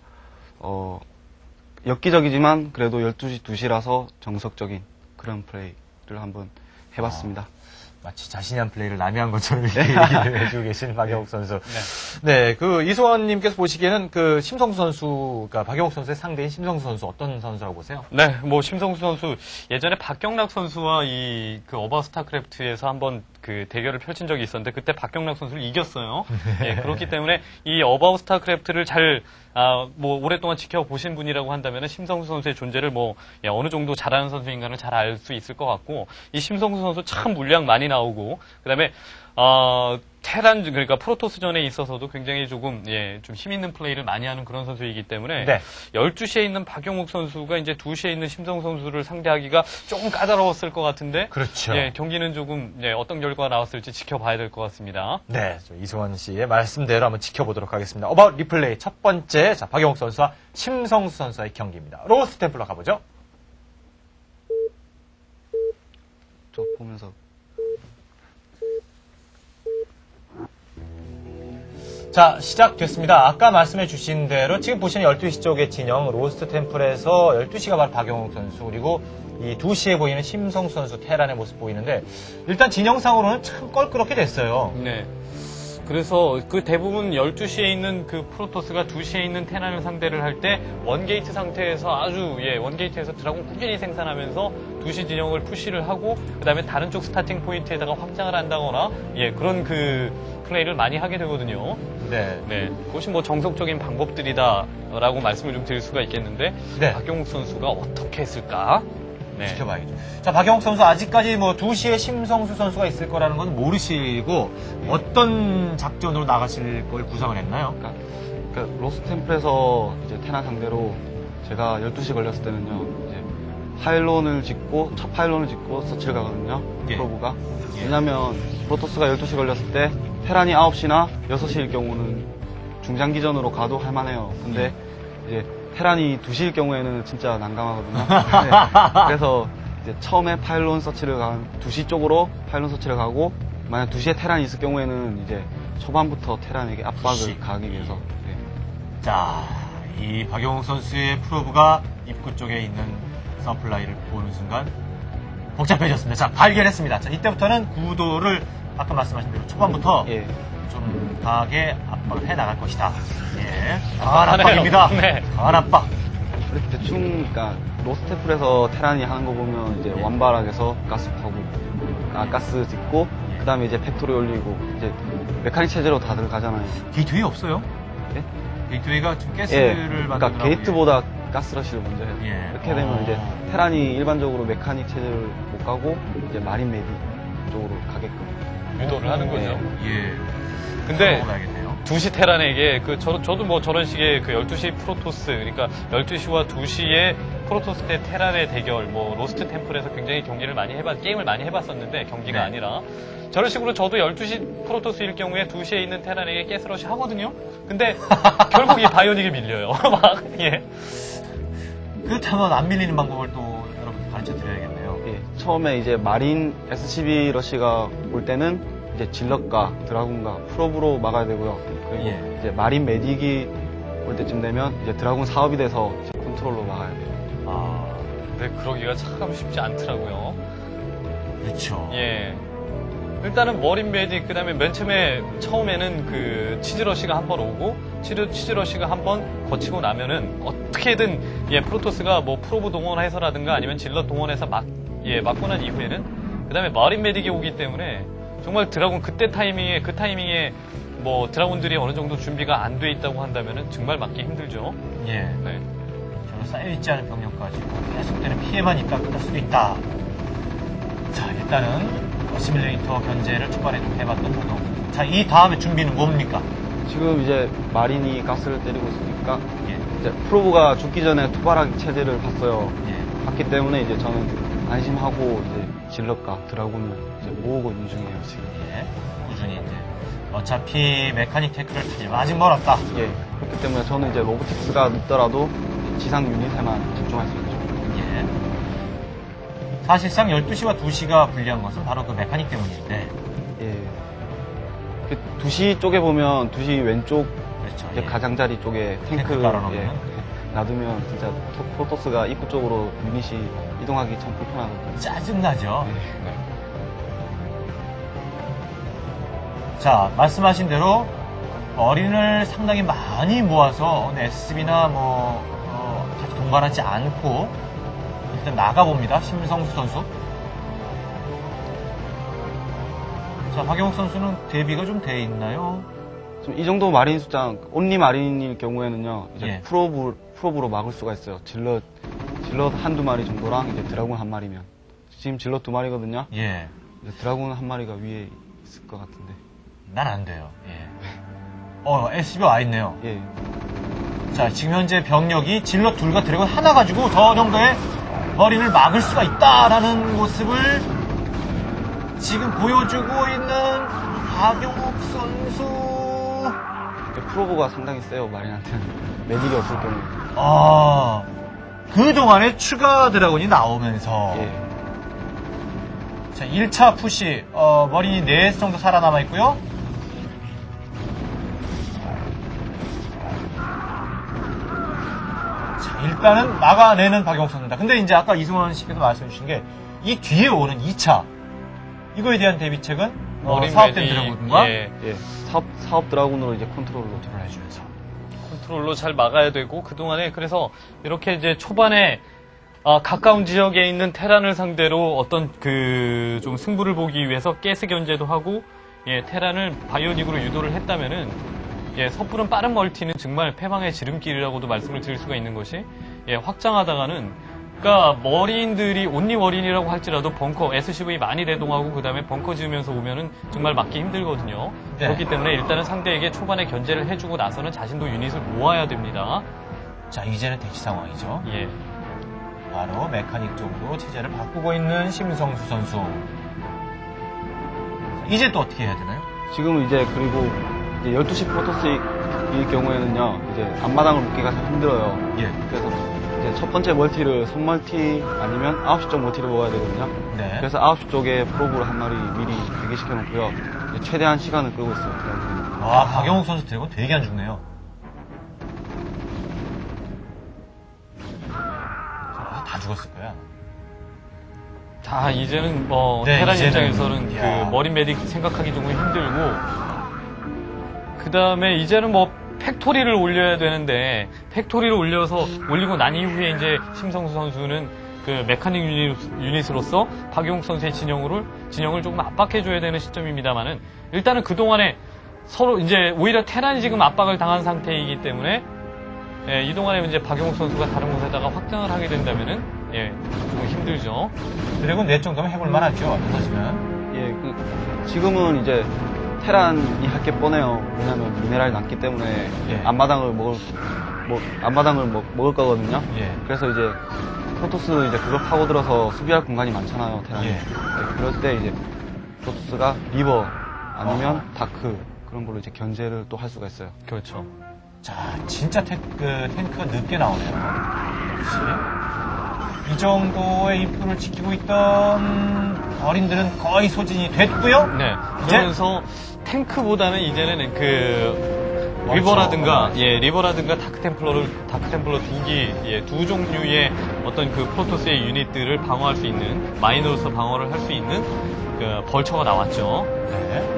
Speaker 3: 엽기적이지만 그래도 12시 2시라서 정석적인 그런 플레이를 한번 해봤습니다.
Speaker 1: 마치 자신이 한 플레이를 남이 한 것처럼 이렇게 얘기를 해주고 계신 박용욱 선수. 네, 그 이수원님께서 보시기에는 그 심성수 선수가 박용욱 선수의 상대인 심성수 선수 어떤 선수라고 보세요?
Speaker 2: 네, 뭐 심성수 선수 예전에 박경락 선수와 그 어바웃 스타크래프트에서 한번 그 대결을 펼친 적이 있었는데 그때 박경락 선수를 이겼어요. 예, 그렇기 때문에 이 어바웃 스타크래프트를 잘 뭐 오랫동안 지켜보신 분이라고 한다면 심성수 선수의 존재를 뭐 어느 정도 잘하는 선수인가를 잘 알 수 있을 것 같고 이 심성수 선수 참 물량 많이 나오고 그다음에 테란 그러니까 프로토스전에 있어서도 굉장히 조금 좀 힘 있는 플레이를 많이 하는 그런 선수이기 때문에
Speaker 1: 네.
Speaker 2: 12시에 있는 박용욱 선수가 이제 2시에 있는 심성수 선수를 상대하기가 조금 까다로웠을 것 같은데
Speaker 1: 그렇죠.
Speaker 2: 예, 경기는 조금 어떤 결과가 나왔을지 지켜봐야 될 것 같습니다.
Speaker 1: 네, 이승원 씨의 말씀대로 한번 지켜보도록 하겠습니다. 어바웃 리플레이 첫 번째, 자, 박용욱 선수와 심성수 선수의 경기입니다. 로스트 템플러 가보죠.
Speaker 3: 저 보면서
Speaker 1: 자, 시작됐습니다. 아까 말씀해 주신 대로 지금 보시는 12시 쪽의 진영 로스트 템플에서 12시가 바로 박용욱 선수 그리고 이 2시에 보이는 심성수 선수 테란의 모습 보이는데 일단 진영상으로는 참 껄끄럽게 됐어요.
Speaker 2: 네. 그래서 그 대부분 12시에 있는 그 프로토스가 2시에 있는 테란을 상대를 할 때 원게이트 상태에서 아주 원게이트에서 드라곤 꾸준히 생산하면서 2시 진영을 푸시를 하고 그다음에 다른 쪽 스타팅 포인트에다가 확장을 한다거나 그런 그 플레이를 많이 하게 되거든요.
Speaker 1: 네.
Speaker 2: 네. 그것이 뭐 정석적인 방법들이다라고 말씀을 좀 드릴 수가 있겠는데
Speaker 1: 네.
Speaker 2: 박용욱 선수가 어떻게 했을까? 네.
Speaker 1: 지켜봐야죠. 자, 박용욱 선수 아직까지 뭐 2시에 심성수 선수가 있을 거라는 건 모르시고 어떤 작전으로 나가실 걸 구상을 했나요?
Speaker 3: 그러니까 로스트 템플에서 이제 테란 상대로 제가 12시 걸렸을 때는요. 이제 파일론을 짓고 첫 파일론을 짓고 서치를 가거든요.
Speaker 1: 예.
Speaker 3: 프로브가. 왜냐면 프로토스가 12시 걸렸을 때 테란이 9시나 6시일 경우는 중장기전으로 가도 할만해요. 근데 이제 테란이 2시일 경우에는 진짜 난감하거든요. 네. 그래서 이제 처음에 파일론 서치를 간 2시 쪽으로 파일론 서치를 가고 만약 2시에 테란이 있을 경우에는 이제 초반부터 테란에게 압박을
Speaker 1: 2시.
Speaker 3: 가하기 위해서. 네.
Speaker 1: 자, 이 박용욱 선수의 프로브가 입구 쪽에 있는 서플라이를 보는 순간 복잡해졌습니다. 자, 발견했습니다. 자, 이때부터는 구도를 아까 말씀하신 대로 초반부터
Speaker 3: 예.
Speaker 1: 좀 강하게 압박을 해 나갈 것이다. 예. 강한 압박입니다.
Speaker 2: 네.
Speaker 1: 강한 압박.
Speaker 3: 이렇게 대충, 그러니까 로스테플에서 테란이 하는 거 보면 이제 완바락에서 가스 파고, 가스 짓고, 그 다음에 이제 팩토리 올리고, 이제 메카닉 체제로 다들 가잖아요.
Speaker 1: 게이트웨이 없어요?
Speaker 3: 예?
Speaker 1: 게이트웨이가 좀
Speaker 3: 예.
Speaker 1: 가스를
Speaker 3: 그러니까
Speaker 1: 만들더라고요.
Speaker 3: 게이트보다 가스러시를 먼저 해요.
Speaker 1: 예.
Speaker 3: 이렇게 되면 이제 테란이 일반적으로 메카닉 체제를 못 가고, 이제 마린 메디 쪽으로 가게끔.
Speaker 2: 유도를 하는 거죠.
Speaker 1: 예.
Speaker 2: 근데
Speaker 1: 가야겠네요.
Speaker 2: 2시 테란에게 저도 뭐 저런 식의 그 12시 프로토스 그러니까 12시와 2시의 프로토스 대 테란의 대결 뭐 로스트 템플에서 굉장히 경기를 많이 게임을 많이 해봤었는데 경기가
Speaker 1: 네.
Speaker 2: 아니라 저런 식으로 저도 12시 프로토스일 경우에 2시에 있는 테란에게 가스러시 하거든요. 근데 결국 이 바이오닉이 밀려요. 막 예.
Speaker 1: 그렇다면 안 밀리는 방법을 또 여러분 가르쳐 드려야겠네요.
Speaker 3: 예, 처음에 이제 마린 SCB 러시가 올 때는 이제 질럿과 드라군과 프로브로 막아야 되고요. 그리고
Speaker 1: 예.
Speaker 3: 이제 마린 메딕이 올 때쯤 되면 이제 드라군 사업이 돼서 이제 컨트롤로 막아야 돼요.
Speaker 2: 아, 근데 그러기가 참 쉽지 않더라고요.
Speaker 1: 그렇죠.
Speaker 2: 예. 일단은 머린 메딕 그다음에 맨 처음에는 그 치즈러시가 한 번 오고 치즈러시가 한 번 거치고 나면은 어떻게든 프로토스가 뭐 프로브 동원해서라든가 아니면 질럿 동원해서 막고 난 이후에는 그다음에 머린 메딕이 오기 때문에 정말 드라군 그 타이밍에 뭐 드라군들이 어느 정도 준비가 안 돼 있다고 한다면은 정말 막기 힘들죠.
Speaker 1: 예.
Speaker 2: 네.
Speaker 1: 저는 쌓여있지 않은 병력까지 계속되는 피해만 있다 끝날 수도 있다. 자, 일단은 시뮬레이터 견제를 초반에 좀 해봤던 박용욱 선수. 자, 이 다음에 준비는 뭡니까?
Speaker 3: 지금 이제 마린이 가스를 때리고 있으니까
Speaker 1: 예.
Speaker 3: 이제 프로브가 죽기 전에 투바락 체제를 봤어요.
Speaker 1: 예.
Speaker 3: 봤기 때문에 이제 저는 안심하고 이제 질럿과 드라군을 이제 모으고 있는 중이에요 지금.
Speaker 1: 예. 꾸준히 이제. 어차피 메카닉 테크를 타려면 아직 멀었다.
Speaker 3: 예. 그렇기 때문에 저는 이제 로보틱스가 늦더라도 지상 유닛에만 집중할 수 있죠.
Speaker 1: 예. 사실상 12시와 2시가 불리한 것은 바로 그 메카닉 때문인데.
Speaker 3: 예. 그 2시 쪽에 보면 2시 왼쪽
Speaker 1: 그렇죠.
Speaker 3: 이제
Speaker 1: 예.
Speaker 3: 가장자리 쪽에 탱크
Speaker 1: 깔아놓으면.
Speaker 3: 놔두면 진짜 프로토스가 입구 쪽으로 유닛이 이동하기 참 불편하거든요.
Speaker 1: 짜증나죠.
Speaker 3: 네.
Speaker 1: 자, 말씀하신 대로 어린을 상당히 많이 모아서 SCB나 같이 동반하지 않고 일단 나가봅니다. 심성수 선수. 자, 박영욱 선수는 대비가 좀 돼 있나요?
Speaker 3: 좀 이 정도 마린 숫자, 온리 마린일 경우에는요, 이제
Speaker 1: 예.
Speaker 3: 프로브로 막을 수가 있어요. 질럿 한두 마리 정도랑 이제 드라군 한 마리면. 지금 질럿 두 마리거든요.
Speaker 1: 예.
Speaker 3: 이제 드라군 한 마리가 위에 있을 것 같은데.
Speaker 1: 난 안 돼요. 예. SCB 와 있네요.
Speaker 3: 예.
Speaker 1: 자, 지금 현재 병력이 질럿 둘과 드래곤 하나 가지고 저 정도의 머리를 막을 수가 있다라는 모습을 지금 보여주고 있는 박영욱 선수.
Speaker 3: 프로브가 상당히 세요, 마린한테는. 매직이 없을 경우에.
Speaker 1: 아, 그동안에 추가 드래곤이 나오면서.
Speaker 3: 예.
Speaker 1: 자, 1차 푸시, 머리 4개 정도 살아남아 있고요. 자, 일단은 막아내는 박영욱 선수입니다. 근데 이제 아까 이승원 씨께서 말씀해 주신 게, 이 뒤에 오는 2차, 이거에 대한 대비책은, 사업된 드래곤과,
Speaker 2: 예.
Speaker 3: 예. 사업 드라군으로 이제 컨트롤로.
Speaker 1: 해주면서.
Speaker 2: 컨트롤로 잘 막아야 되고 그동안에 그래서 이렇게 이제 초반에 가까운 지역에 있는 테란을 상대로 어떤 그 좀 승부를 보기 위해서 가스 견제도 하고 예, 테란을 바이오닉으로 유도를 했다면은 예, 섣부른 빠른 멀티는 정말 패망의 지름길이라고도 말씀을 드릴 수가 있는 것이 예, 확장하다가는 그러니까 머린들이 온리 머린이라고 할지라도 벙커 SCV 많이 대동하고 그다음에 벙커 지으면서 오면은 정말 막기 힘들거든요.
Speaker 1: 네.
Speaker 2: 그렇기 때문에 일단은 상대에게 초반에 견제를 해주고 나서는 자신도 유닛을 모아야 됩니다.
Speaker 1: 자, 이제는 대치 상황이죠.
Speaker 2: 예.
Speaker 1: 바로 메카닉 쪽으로 체제를 바꾸고 있는 심성수 선수. 이제 또 어떻게 해야 되나요?
Speaker 3: 지금은 이제 그리고 이제 12시 프로토스일 경우에는요, 이제 앞마당을 묶기가 참 힘들어요.
Speaker 1: 예.
Speaker 3: 그래서 이제 첫 번째 멀티를 손멀티 아니면 9시 쪽 멀티를 먹어야 되거든요.
Speaker 1: 네.
Speaker 3: 그래서 9시 쪽에 프로브를 한 마리 미리 대기시켜 놓고요. 이제 최대한 시간을 끌고 있어요. 드라군이.
Speaker 1: 와, 박영욱 선수 드래곤 되게 안 죽네요. 다 죽었을 거야.
Speaker 2: 자, 이제는
Speaker 1: 네,
Speaker 2: 테란
Speaker 1: 이제는,
Speaker 2: 입장에서는
Speaker 1: 이야.
Speaker 2: 그 머린 메딕 생각하기 조금 힘들고 그 다음에 이제는 팩토리를 올려야 되는데 팩토리를 올리고 난 이후에 이제 심성수 선수는 그 메카닉 유닛으로서 박용욱 선수의 진영을 조금 압박해줘야 되는 시점입니다만은 일단은 그동안에 서로 이제 오히려 테란이 지금 압박을 당한 상태이기 때문에 예, 이동안에 이제 박용욱 선수가 다른 곳에다가 확장을 하게 된다면은 예, 좀 힘들죠.
Speaker 1: 드래곤 4 정도면 해볼 만하죠. 터지면.
Speaker 3: 예, 지금은 이제 테란이 할 게 뻔해요. 왜냐면 미네랄이 남기 때문에
Speaker 1: 예.
Speaker 3: 앞마당을 먹을 거거든요.
Speaker 1: 예.
Speaker 3: 그래서 이제 프로토스 이제 그걸 파고들어서 수비할 공간이 많잖아요, 테란이.
Speaker 1: 예.
Speaker 3: 네, 그럴 때 이제 프로토스가 리버 아니면 다크 그런 걸로 이제 견제를 또 할 수가 있어요.
Speaker 2: 그렇죠.
Speaker 1: 자, 진짜 탱크가 늦게 나오네요. 역시. 이 정도의 입구를 지키고 있던 어린들은 거의 소진이 됐고요.
Speaker 2: 네.
Speaker 1: 이제?
Speaker 2: 그러면서 탱크보다는 이제는 그
Speaker 1: 그렇죠.
Speaker 2: 리버라든가 다크템플러 2기, 예, 두 종류의 어떤 그 프로토스의 유닛들을 방어할 수 있는 마이너로서 방어를 할 수 있는 그 벌처가 나왔죠.
Speaker 1: 네.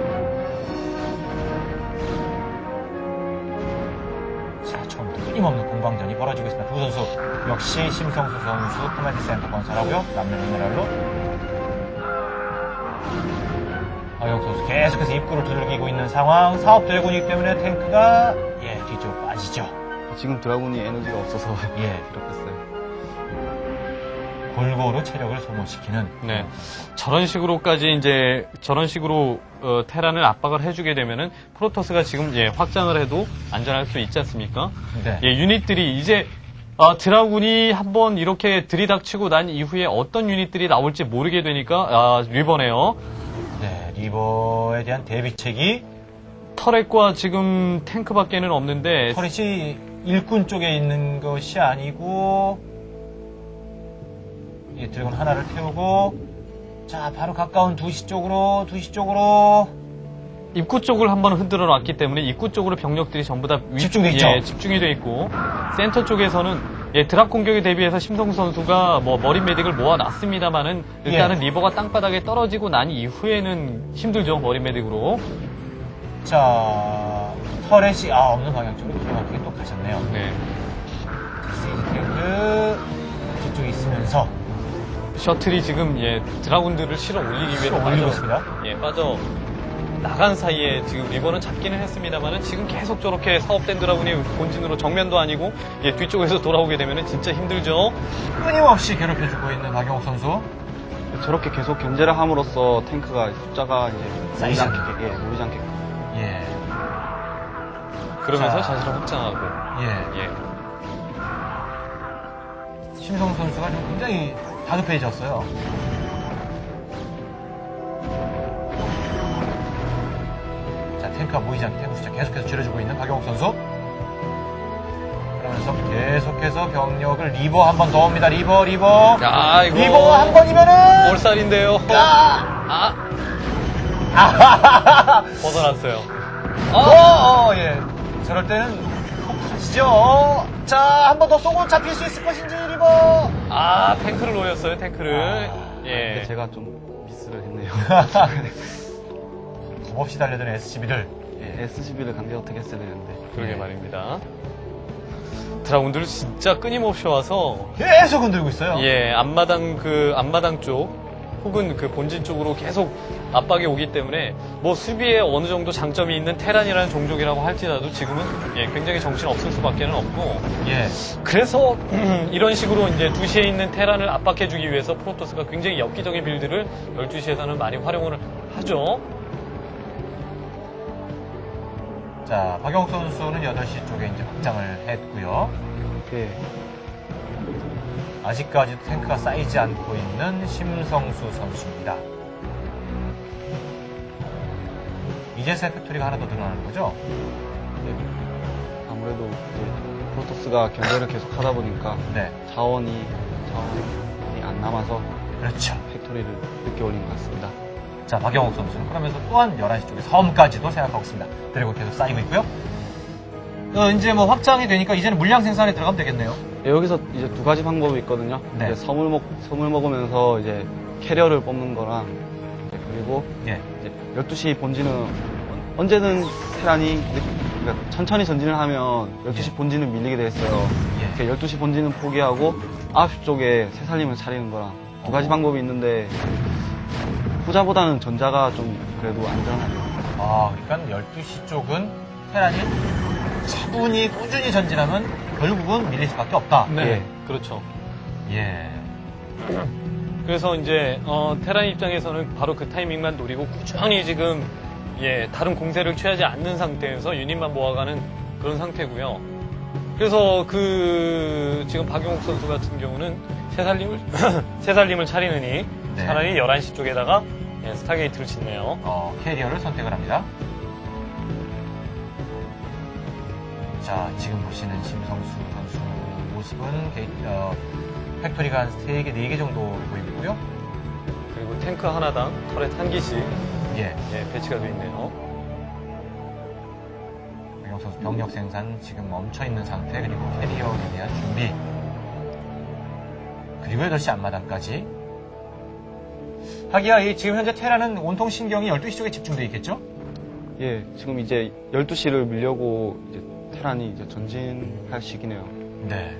Speaker 1: 자, 처음부터 끊임없는 공방전이 벌어지고 있습니다. 두 선수 역시 심성수 선수 커맨드 센터 건설하고요. 남는 미네랄로 박영욱 선수 계속해서 입구를 두들기고 있는 상황. 사업 드래곤이기 때문에 탱크가 뒤쪽으로 빠지죠.
Speaker 3: 지금 드라군이 에너지가 없어서
Speaker 1: 예.
Speaker 3: 이렇게 했어요.
Speaker 1: 골고루 체력을 소모시키는.
Speaker 2: 네. 저런 식으로 테란을 압박을 해주게 되면은 프로토스가 지금 확장을 해도 안전할 수 있지 않습니까?
Speaker 1: 네.
Speaker 2: 예, 유닛들이 이제 드라군이 한번 이렇게 들이닥치고 난 이후에 어떤 유닛들이 나올지 모르게 되니까 리버네요.
Speaker 1: 네, 리버에 대한 대비책이
Speaker 2: 터렛과 지금 탱크밖에는 없는데
Speaker 1: 터렛이 일꾼 쪽에 있는 것이 아니고 드래곤 하나를 태우고 자 바로 가까운 2시 쪽으로
Speaker 2: 입구 쪽을 한번 흔들어 놨기 때문에 입구 쪽으로 병력들이 전부 다
Speaker 1: 집중돼 있죠.
Speaker 2: 집중이 돼 있고 센터 쪽에서는 드랍 공격에 대비해서 심성수 선수가 머린 메딕을 모아놨습니다만은 일단은 리버가 땅바닥에 떨어지고 난 이후에는 힘들죠. 머린 메딕으로.
Speaker 1: 자 터렛이 없는 방향 쪽으로 기가 또 가셨네요.
Speaker 2: 네.
Speaker 1: 세이지 탱크 뒤쪽에 있으면서
Speaker 2: 셔틀이 지금 드라군들을 실어 올리기 위해
Speaker 1: 올리고 있습니다.
Speaker 2: 빠져 나간 사이에 지금 리버는 잡기는 했습니다만은 지금 계속 저렇게 사업된 드라군이 본진으로 정면도 아니고 예, 뒤쪽에서 돌아오게 되면은 진짜 힘들죠.
Speaker 1: 끊임없이 괴롭혀주고 있는 박영욱 선수.
Speaker 3: 저렇게 계속 견제를 함으로써 탱크가 숫자가 이제
Speaker 1: 쌓이지
Speaker 3: 모이지 않게끔.
Speaker 1: 예.
Speaker 2: 그러면서
Speaker 1: 자.
Speaker 2: 자신을 확장하고.
Speaker 1: 예.
Speaker 2: 예.
Speaker 1: 심성수 선수가 좀 굉장히 다급해졌어요. 자, 탱크가 모이지 않게 탱크 숫자 계속해서 줄여주고 있는 박영욱 선수. 그러면서 계속해서 병력을 리버 한 번 더 옵니다. 리버.
Speaker 2: 야, 이거.
Speaker 1: 리버 한 번이면은.
Speaker 2: 몰살인데요.
Speaker 1: 아!
Speaker 2: 벗어났어요.
Speaker 1: 예. 저럴 때는 속 터지죠. 자, 한 번 더 쏘고 잡힐 수 있을 것인지, 리버.
Speaker 2: 아, 탱크를 놓였어요, 탱크를.
Speaker 3: 근데
Speaker 2: 예.
Speaker 3: 제가 좀 미스를 했네요.
Speaker 1: 겁없이 달려드는 SCB들.
Speaker 3: SCB를 강제 어떻게 했어야 되는데.
Speaker 2: 그러게 말입니다. 드라군들 진짜 끊임없이 와서
Speaker 1: 계속 흔들고 있어요.
Speaker 2: 예, 앞마당 쪽 혹은 그 본진 쪽으로 계속 압박이 오기 때문에 뭐 수비에 어느 정도 장점이 있는 테란이라는 종족이라고 할지라도 지금은 예, 굉장히 정신 없을 수밖에는 없고
Speaker 1: 예.
Speaker 2: 그래서 이런 식으로 이제 2시에 있는 테란을 압박해주기 위해서 프로토스가 굉장히 엽기적인 빌드를 12시에서는 많이 활용을 하죠.
Speaker 1: 자, 박영욱 선수는 8시 쪽에 이제 확장을 했고요.
Speaker 3: 예.
Speaker 1: 아직까지도 탱크가 쌓이지 않고 있는 심성수 선수입니다. 이제서야 팩토리가 하나 더 늘어나는 거죠?
Speaker 3: 아무래도 이제 프로토스가 견제를 계속 하다 보니까
Speaker 1: 네.
Speaker 3: 자원이 안 남아서
Speaker 1: 그렇죠.
Speaker 3: 팩토리를 늦게 올린 것 같습니다.
Speaker 1: 자, 박영욱 선수는 그러면서 또한 11시 쪽에 섬까지도 생각하고 있습니다. 그리고 계속 쌓이고 있고요. 이제 뭐 확장이 되니까 이제는 물량 생산에 들어가면 되겠네요.
Speaker 3: 여기서 이제 두 가지 방법이 있거든요.
Speaker 1: 네.
Speaker 3: 이제 섬을 먹으면서 이제 캐리어를 뽑는 거랑 그리고
Speaker 1: 예.
Speaker 3: 이제 12시 본진은 언제든 테란이 그러니까 천천히 전진을 하면 12시 본진은 밀리게 돼 있어요.
Speaker 1: 예.
Speaker 3: 그러니까 12시 본진은 포기하고 9시 쪽에 새살림을 차리는 거랑 두 가지 방법이 있는데 후자보다는 전자가 좀 그래도 안전하죠.
Speaker 1: 아, 그러니까 12시 쪽은 테란이 차분히 꾸준히 전진하면 결국은 밀릴 수밖에 없다.
Speaker 2: 네,
Speaker 3: 예.
Speaker 2: 그렇죠.
Speaker 1: 예.
Speaker 2: 그래서 이제 테란 입장에서는 바로 그 타이밍만 노리고 꾸준히 지금 예, 다른 공세를 취하지 않는 상태에서 유닛만 모아가는 그런 상태고요. 그래서 지금 박용욱 선수 같은 경우는 새살림을 차리느니
Speaker 1: 네.
Speaker 2: 차라리 11시 쪽에다가 예, 스타게이트를 짓네요.
Speaker 1: 캐리어를 선택을 합니다. 자, 지금 보시는 심성수 선수 모습은 팩토리가 한 3개, 4개 정도 보이고요.
Speaker 2: 그리고 탱크 하나당 터렛 한 개씩
Speaker 1: 예.
Speaker 2: 예, 배치가 되어 있네요.
Speaker 1: 박영 선수 병력 생산 지금 멈춰 있는 상태, 그리고 캐리어에 대한 준비. 그리고 8시 앞마당까지. 하기야, 지금 현재 테라는 온통 신경이 12시 쪽에 집중되어 있겠죠?
Speaker 3: 예, 지금 이제 12시를 밀려고 이제 테란이 이제 전진할 시기네요.
Speaker 1: 네.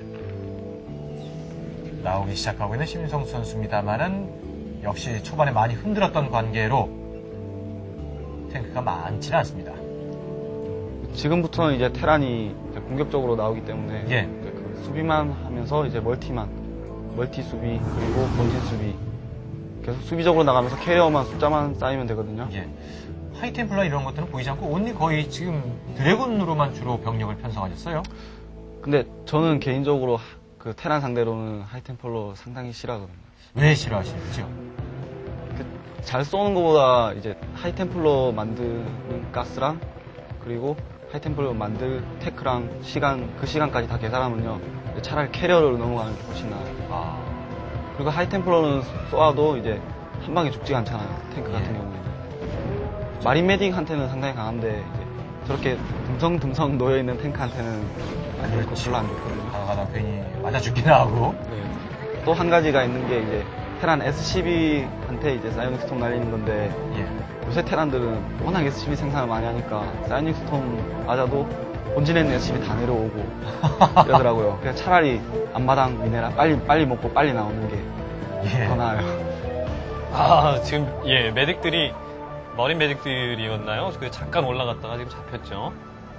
Speaker 1: 나오기 시작하고 있는 심성수 선수입니다만은 역시 초반에 많이 흔들었던 관계로 탱크가 많지는 않습니다.
Speaker 3: 지금부터는 이제 테란이 이제 공격적으로 나오기 때문에
Speaker 1: 예.
Speaker 3: 이제 그 수비만 하면서 이제 멀티 수비 그리고 본진 수비 계속 수비적으로 나가면서 캐리어만 숫자만 쌓이면 되거든요.
Speaker 1: 예. 하이템플러 이런 것들은 보이지 않고 온리 거의 지금 드래곤으로만 주로 병력을 편성하셨어요.
Speaker 3: 근데 저는 개인적으로 그 테란 상대로는 하이템플러 상당히 싫어하거든요.
Speaker 1: 왜 싫어하시는지요?
Speaker 3: 잘 쏘는 것보다 이제 하이템플러 만드는 가스랑 그리고 하이템플러 만들 테크랑 그 시간까지 다 계산하면요 차라리 캐리어로 넘어가는 게 훨씬 나아요.
Speaker 1: 아,
Speaker 3: 그리고 하이템플러는 쏘아도 이제 한 방에 죽지가 않잖아요. 탱크 같은
Speaker 1: 예.
Speaker 3: 경우에는. 마린 메딕한테는 상당히 강한데 이제 저렇게 듬성듬성 놓여있는 탱크한테는 별로 안 좋거든요.
Speaker 1: 가다가 괜히 맞아 죽기나 하고.
Speaker 2: 네.
Speaker 3: 또 한 가지가 있는 게 이제 테란 SCB한테 이제 사이오닉 스톰 날리는 건데
Speaker 1: 예.
Speaker 3: 요새 테란들은 워낙 SCB 생산을 많이 하니까 사이오닉 스톰 맞아도 본진에 있는 SCB 다 내려오고 이러더라고요. 그냥 차라리 앞마당 미네랄 빨리 먹고 빨리 나오는 게 더
Speaker 1: 예.
Speaker 3: 나아요.
Speaker 2: 아, 지금 예, 메딕들이 머린 매직들이었나요? 그 잠깐 올라갔다가 지금 잡혔죠.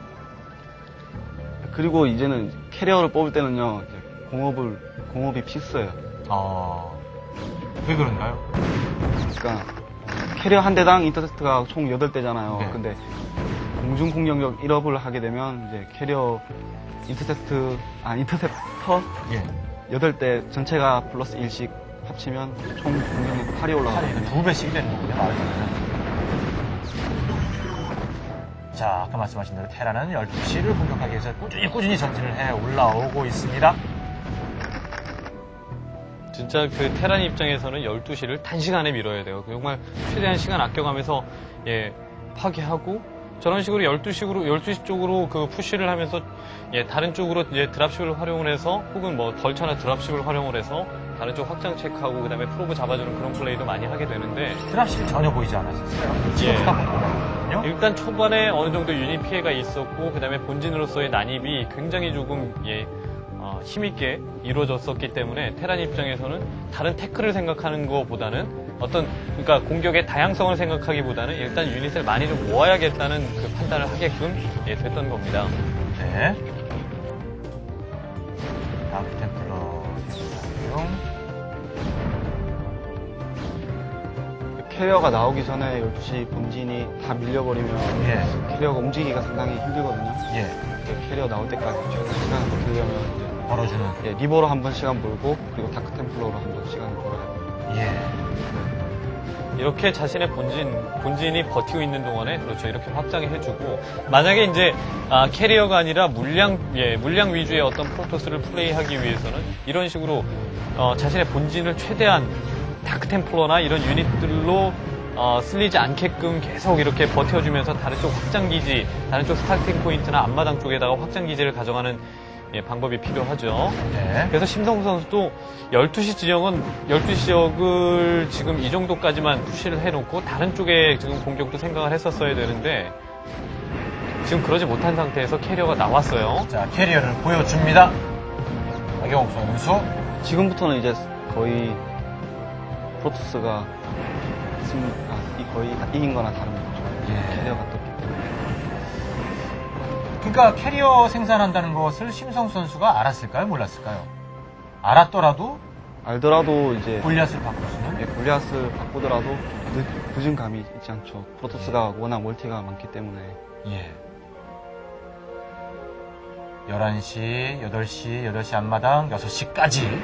Speaker 3: 그리고 이제는 캐리어를 뽑을 때는요, 이제 공업이 필수예요.
Speaker 1: 왜 그런가요?
Speaker 3: 그러니까 캐리어 한 대당 인터셉트가 총 8대잖아요.
Speaker 1: 네.
Speaker 3: 근데 공중 공격력 1업을 하게 되면 이제 캐리어 인터셉터
Speaker 1: 예.
Speaker 3: 8대 전체가 플러스 1씩 합치면 총 공격력 8이 올라가거든요.
Speaker 1: 2배씩이 되는 거군요, 말하자면. 자, 아까 말씀하신 대로 테라는 12시를 공격하기 위해서 꾸준히 전진을 해 올라오고 있습니다.
Speaker 2: 진짜 그 테란 입장에서는 12시를 단시간에 밀어야 돼요. 정말 최대한 시간 아껴가면서 파괴하고 저런 식으로 12시 쪽으로 그 푸시를 하면서 다른 쪽으로 드랍십을 활용을 해서 혹은 뭐 벌처나 드랍십을 활용을 해서 다른 쪽 확장 체크하고 그다음에 프로브 잡아주는 그런 플레이도 많이 하게 되는데
Speaker 1: 드랍십이 전혀 보이지 않았었어요. 지금 보거든요.
Speaker 2: 일단 초반에 어느 정도 유닛 피해가 있었고 그다음에 본진으로서의 난입이 굉장히 조금 힘있게 이루어졌었기 때문에 테란 입장에서는 다른 태클을 생각하는 것보다는 그러니까 공격의 다양성을 생각하기보다는 일단 유닛을 많이 좀 모아야겠다는 그 판단을 하게끔 됐던 겁니다.
Speaker 1: 네. 다크 템플러 사용.
Speaker 3: 캐리어가 나오기 전에 12시 본진이 다 밀려버리면
Speaker 1: 예.
Speaker 3: 캐리어가 움직이기가 상당히 힘들거든요.
Speaker 1: 예.
Speaker 3: 캐리어 나올 때까지 최대한 시간을 버티려면 이제
Speaker 1: 벌어주는.
Speaker 3: 리버로 한 번 시간 벌고 그리고 다크 템플러로 한 번 시간을 벌어야 돼요.
Speaker 1: 예.
Speaker 2: 이렇게 자신의 본진이 버티고 있는 동안에 그렇죠 이렇게 확장을 해주고 만약에 이제 캐리어가 아니라 물량 위주의 어떤 프로토스를 플레이하기 위해서는 이런 식으로 자신의 본진을 최대한 다크템플러나 이런 유닛들로 쓸리지 않게끔 계속 이렇게 버텨주면서 다른 쪽 확장기지, 다른 쪽 스타팅 포인트나 앞마당 쪽에다가 확장기지를 가져가는 방법이 필요하죠.
Speaker 1: 네.
Speaker 2: 그래서 심성수 선수도 12시 지역을 지금 이 정도까지만 푸시를 해놓고 다른 쪽에 지금 공격도 생각을 했었어야 되는데 지금 그러지 못한 상태에서 캐리어가 나왔어요.
Speaker 1: 자, 캐리어를 보여줍니다. 박영욱 선수.
Speaker 3: 지금부터는 이제 거의 프로토스가 거의 다 이긴 거나 다름없죠.
Speaker 1: 예.
Speaker 3: 캐리어가 떴기 때문에.
Speaker 1: 그러니까 캐리어 생산한다는 것을 심성수 선수가 알았을까요? 몰랐을까요? 알았더라도
Speaker 3: 알더라도 이제
Speaker 1: 골리앗을 바꾸시는?
Speaker 3: 골리앗을 바꾸더라도 늦은 감이 있지 않죠. 프로토스가 워낙 멀티가 많기 때문에.
Speaker 1: 예. 11시, 8시 앞마당, 6시까지.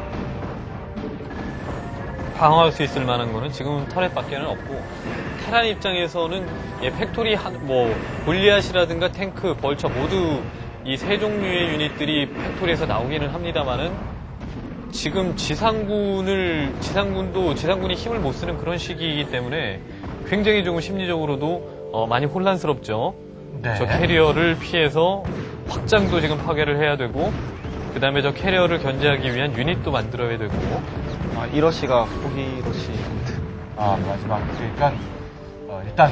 Speaker 2: 방어할 수 있을 만한 거는 지금 터렛밖에는 없고 테란 입장에서는 팩토리 골리앗이라든가 탱크, 벌처 모두 이 세 종류의 유닛들이 팩토리에서 나오기는 합니다만은 지금 지상군이 힘을 못 쓰는 그런 시기이기 때문에 굉장히 조금 심리적으로도 많이 혼란스럽죠.
Speaker 1: 네.
Speaker 2: 저 캐리어를 피해서 확장도 지금 파괴를 해야 되고 그 다음에 저 캐리어를 견제하기 위한 유닛도 만들어야 되고
Speaker 3: 1러시가 포기러시.
Speaker 1: 마지막. 그러니까, 일단.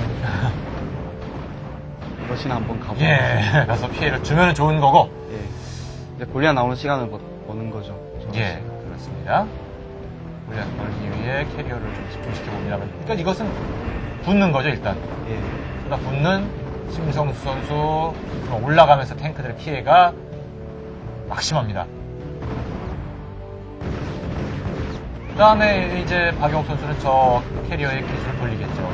Speaker 3: 러시는 한번 가보고.
Speaker 1: 예. 가서 피해를 주면 좋은 거고.
Speaker 3: 예. 이제 골리앗 나오는 시간을 버는 거죠.
Speaker 1: 예. 그렇습니다. 골리앗 벌기 위해 캐리어를 좀 집중시켜봅니다만. 그러니까 이것은 붙는 거죠, 일단.
Speaker 3: 예.
Speaker 1: 그러다 붙는 심성수 선수. 올라가면서 탱크들의 피해가 막심합니다. 그 다음에 이제 박영욱 선수는 저 캐리어의 기술을 돌리겠죠.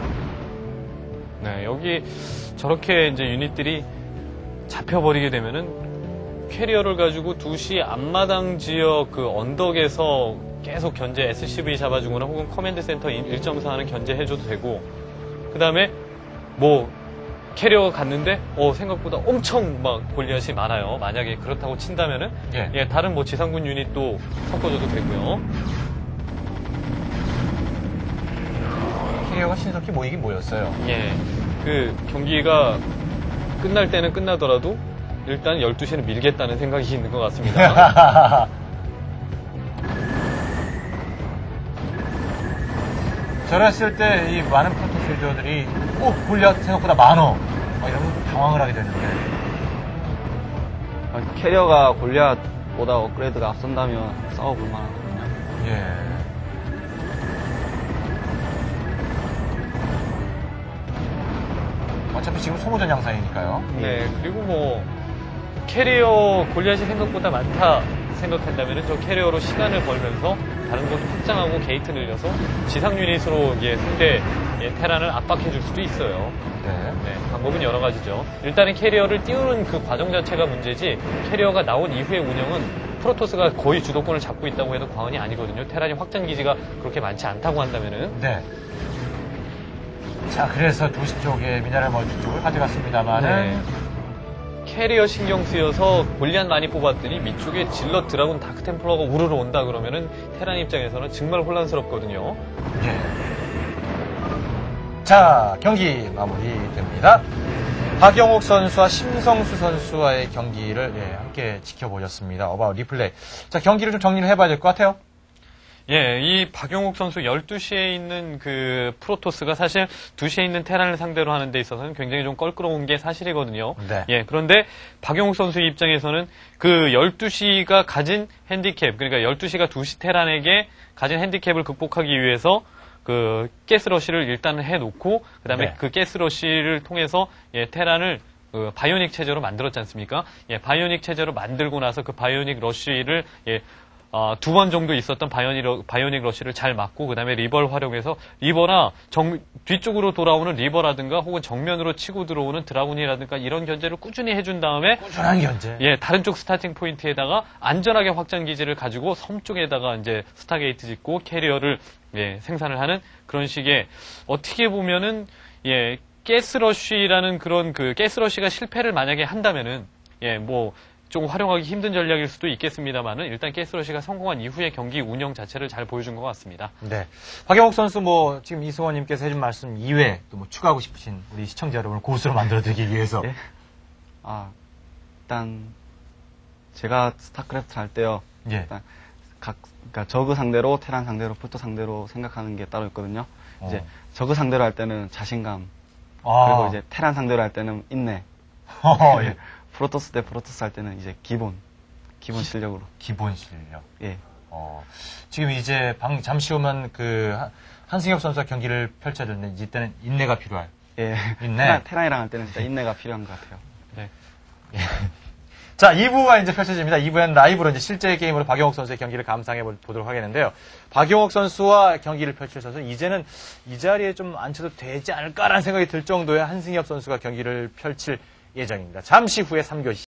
Speaker 2: 네, 여기 저렇게 이제 유닛들이 잡혀버리게 되면은 캐리어를 가지고 2시 앞마당 지역 그 언덕에서 계속 견제 SCV 잡아주거나 혹은 커맨드 센터 1.4 하는 견제해줘도 되고 그 다음에 캐리어가 갔는데 생각보다 엄청 막 골리앗이 많아요. 만약에 그렇다고 친다면은 다른 지상군 유닛도 섞어줘도 되고요.
Speaker 1: 캐리어가 신속히 모이긴 모였어요.
Speaker 2: 예, 그 경기가 끝날 때는 끝나더라도 일단 12시는 밀겠다는 생각이 있는 것 같습니다.
Speaker 1: 저랬을 때 이 많은 프로토스 유저들이 골리앗 생각보다 많어 이러면 당황을 하게 되는데
Speaker 3: 캐리어가 골리앗보다 업그레이드가 앞선다면 싸워볼 만하거든요.
Speaker 1: 예. 어차피 지금 소모전 양상이니까요.
Speaker 2: 네, 그리고 뭐 캐리어 골리앗이 생각보다 많다 생각한다면 저 캐리어로 시간을 벌면서 다른 곳 확장하고 게이트 늘려서 지상 유닛으로 상대 테란을 압박해 줄 수도 있어요. 네, 방법은 여러 가지죠. 일단은 캐리어를 띄우는 그 과정 자체가 문제지 캐리어가 나온 이후의 운영은 프로토스가 거의 주도권을 잡고 있다고 해도 과언이 아니거든요. 테란이 확장 기지가 그렇게 많지 않다고 한다면은.
Speaker 1: 네. 자, 그래서 2시 쪽에 미네랄 멀티 쪽을 가져갔습니다만은.
Speaker 2: 캐리어 신경 쓰여서 골리앗 많이 뽑았더니 밑쪽에 질럿 드라군 다크템플러가 우르르 온다 그러면은 테란 입장에서는 정말 혼란스럽거든요.
Speaker 1: 예. 자, 경기 마무리됩니다. 박영욱 선수와 심성수 선수와의 경기를 함께 지켜보셨습니다. 리플레이. 자, 경기를 좀 정리를 해봐야 될 것 같아요.
Speaker 2: 예, 이 박용욱 선수 12시에 있는 그 프로토스가 사실 2시에 있는 테란을 상대로 하는 데 있어서는 굉장히 좀 껄끄러운 게 사실이거든요.
Speaker 1: 네.
Speaker 2: 예, 그런데 박용욱 선수 입장에서는 그 12시가 가진 핸디캡, 그러니까 12시가 2시 테란에게 가진 핸디캡을 극복하기 위해서 그 가스러시를 일단은 해놓고 그다음에 그 가스러시를 통해서 테란을 바이오닉 체제로 만들었지 않습니까? 예, 바이오닉 체제로 만들고 나서 그 바이오닉 러시를 2번 정도 있었던 바이오닉 러시를 잘 막고 그다음에 리버를 활용해서 리버나 뒤쪽으로 돌아오는 리버라든가 혹은 정면으로 치고 들어오는 드라군이라든가 이런 견제를 꾸준히 해준 다음에
Speaker 1: 꾸준한 견제.
Speaker 2: 예, 다른 쪽 스타팅 포인트에다가 안전하게 확장 기지를 가지고 섬 쪽에다가 이제 스타게이트 짓고 캐리어를 생산을 하는 그런 식의 어떻게 보면은 가스러시라는 그런 그 가스러시가 실패를 만약에 한다면은 조금 활용하기 힘든 전략일 수도 있겠습니다만은 일단 가스러시가 성공한 이후의 경기 운영 자체를 잘 보여준 것 같습니다.
Speaker 1: 네. 박영욱 선수 지금 이승원님께서 해준 말씀 이외에 또 추가하고 싶으신 우리 시청자 여러분을 고수로 만들어드리기 위해서.
Speaker 3: 예? 일단 제가 스타크래프트 할 때요. 일단 그러니까 저그 상대로 테란 상대로 프로토 상대로 생각하는 게 따로 있거든요. 이제 저그 상대로 할 때는 자신감. 그리고 이제 테란 상대로 할 때는 인내.
Speaker 1: 예.
Speaker 3: 프로토스 대 프로토스 할 때는 이제 기본 실력으로.
Speaker 1: 기본 실력.
Speaker 3: 예.
Speaker 1: 지금 이제 잠시 후면 한승엽 선수와 경기를 펼쳐야 되는데 이때는 인내가 필요할.
Speaker 3: 예.
Speaker 1: 인내.
Speaker 3: 테란이랑 할 때는 진짜 인내가 필요한 것 같아요.
Speaker 2: 네.
Speaker 1: 예. 자, 2부가 이제 펼쳐집니다. 2부에는 라이브로 이제 실제 게임으로 박영욱 선수의 경기를 감상해 보도록 하겠는데요. 박영욱 선수와 경기를 펼쳐서 이제는 이 자리에 좀 앉혀도 되지 않을까라는 생각이 들 정도의 한승엽 선수가 경기를 펼칠 예정입니다. 잠시 후에 3교시